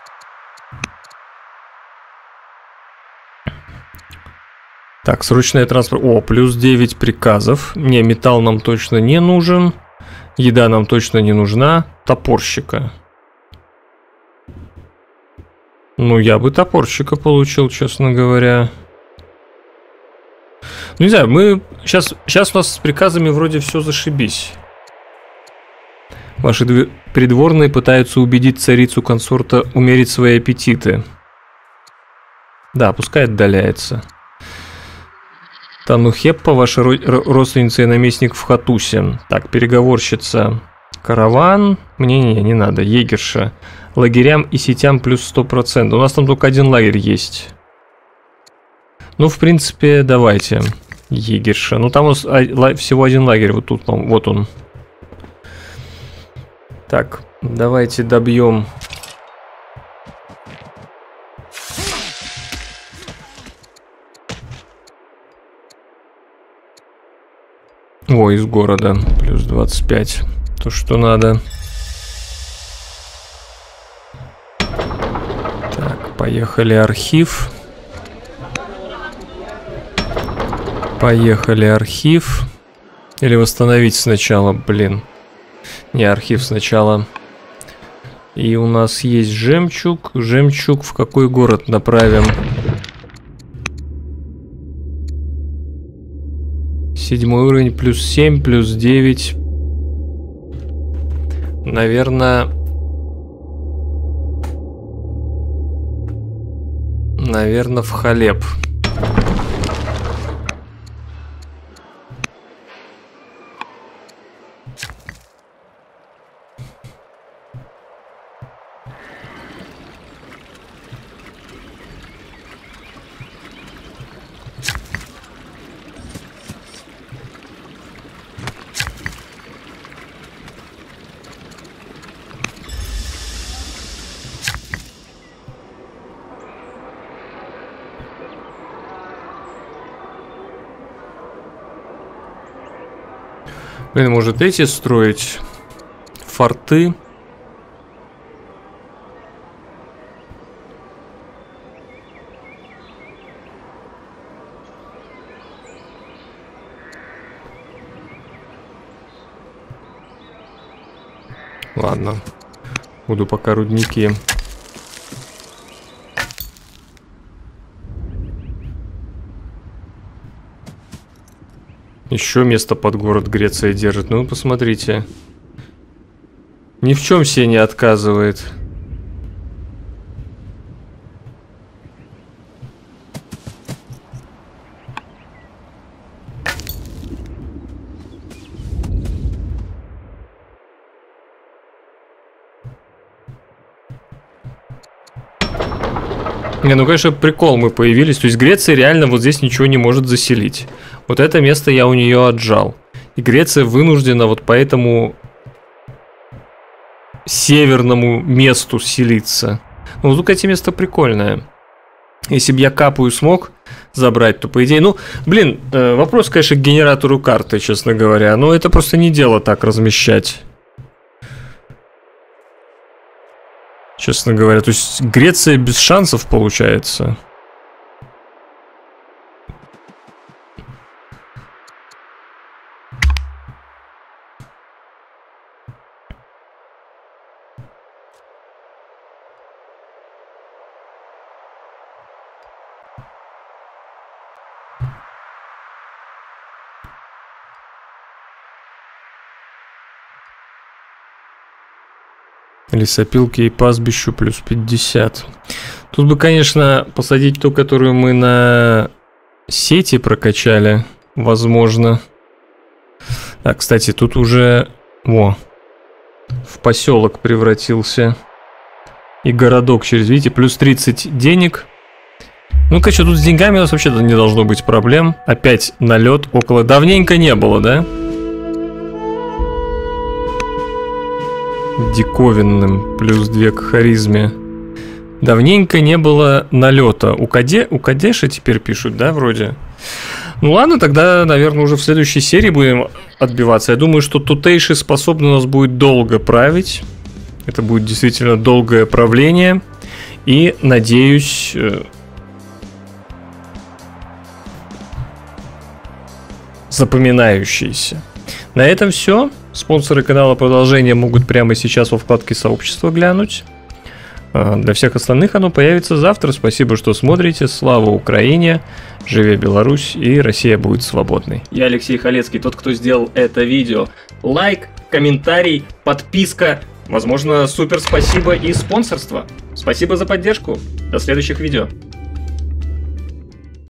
Так, срочная транспорт. О, плюс девять приказов. Не, металл нам точно не нужен. Еда нам точно не нужна. Топорщика. Ну, я бы топорщика получил, честно говоря. Ну, не знаю, мы... Сейчас, сейчас у нас с приказами вроде все зашибись. Ваши дв... придворные пытаются убедить царицу-консорта умерить свои аппетиты. Да, пускай отдаляется. Танухеппа, ваша родственница и наместник в Хатусе. Так, переговорщица. Караван. Мне не, не надо. Егерша. Лагерям и сетям плюс сто процентов. У нас там только один лагерь есть. Ну, в принципе, давайте. Егерша. Ну, там у нас всего один лагерь. Вот тут, вот он. Так, давайте добьем... О, из города. Плюс двадцать пять. То, что надо. Так, поехали архив. Поехали архив. Или восстановить сначала, блин. Не, архив сначала. И у нас есть жемчуг. Жемчуг в какой город направим? Седьмой уровень, плюс семь, плюс девять. Наверное... Наверное, в Халеб. Блин, может эти строить? Форты? Ладно. Буду пока рудники. Еще место под город Греция держит. Ну, посмотрите. Ни в чем себе не отказывает. Не, ну, конечно, прикол, мы появились. То есть Греция реально вот здесь ничего не может заселить. Вот это место я у нее отжал. И Греция вынуждена вот по этому северному месту селиться. Ну, вот, кстати, место прикольное. Если бы я Капую смог забрать, то по идее... Ну, блин, вопрос, конечно, к генератору карты, честно говоря. Но это просто не дело так размещать. Честно говоря. То есть Греция без шансов получается. Лесопилки и пастбищу плюс пятьдесят. Тут бы, конечно, посадить ту, которую мы на сети прокачали. Возможно. А, кстати, тут уже... Во. В поселок превратился. И городок через, видите, плюс тридцать денег. Ну, короче, тут с деньгами у нас вообще не должно быть проблем. Опять налет около... Давненько не было, да? Диковинным, плюс две к харизме. Давненько не было налета. У, Каде... У Кадеша теперь пишут, да, вроде? Ну ладно, тогда, наверное, уже в следующей серии будем отбиваться. Я думаю, что тутейший способный у нас будет долго править. Это будет действительно долгое правление. И, надеюсь... запоминающиеся. На этом все. Спонсоры канала продолжения могут прямо сейчас во вкладке сообщества глянуть. Для всех остальных оно появится завтра. Спасибо, что смотрите. Слава Украине! Живе Беларусь, и Россия будет свободной. Я Алексей Халецкий, тот, кто сделал это видео. Лайк, комментарий, подписка, возможно, супер спасибо и спонсорство. Спасибо за поддержку. До следующих видео.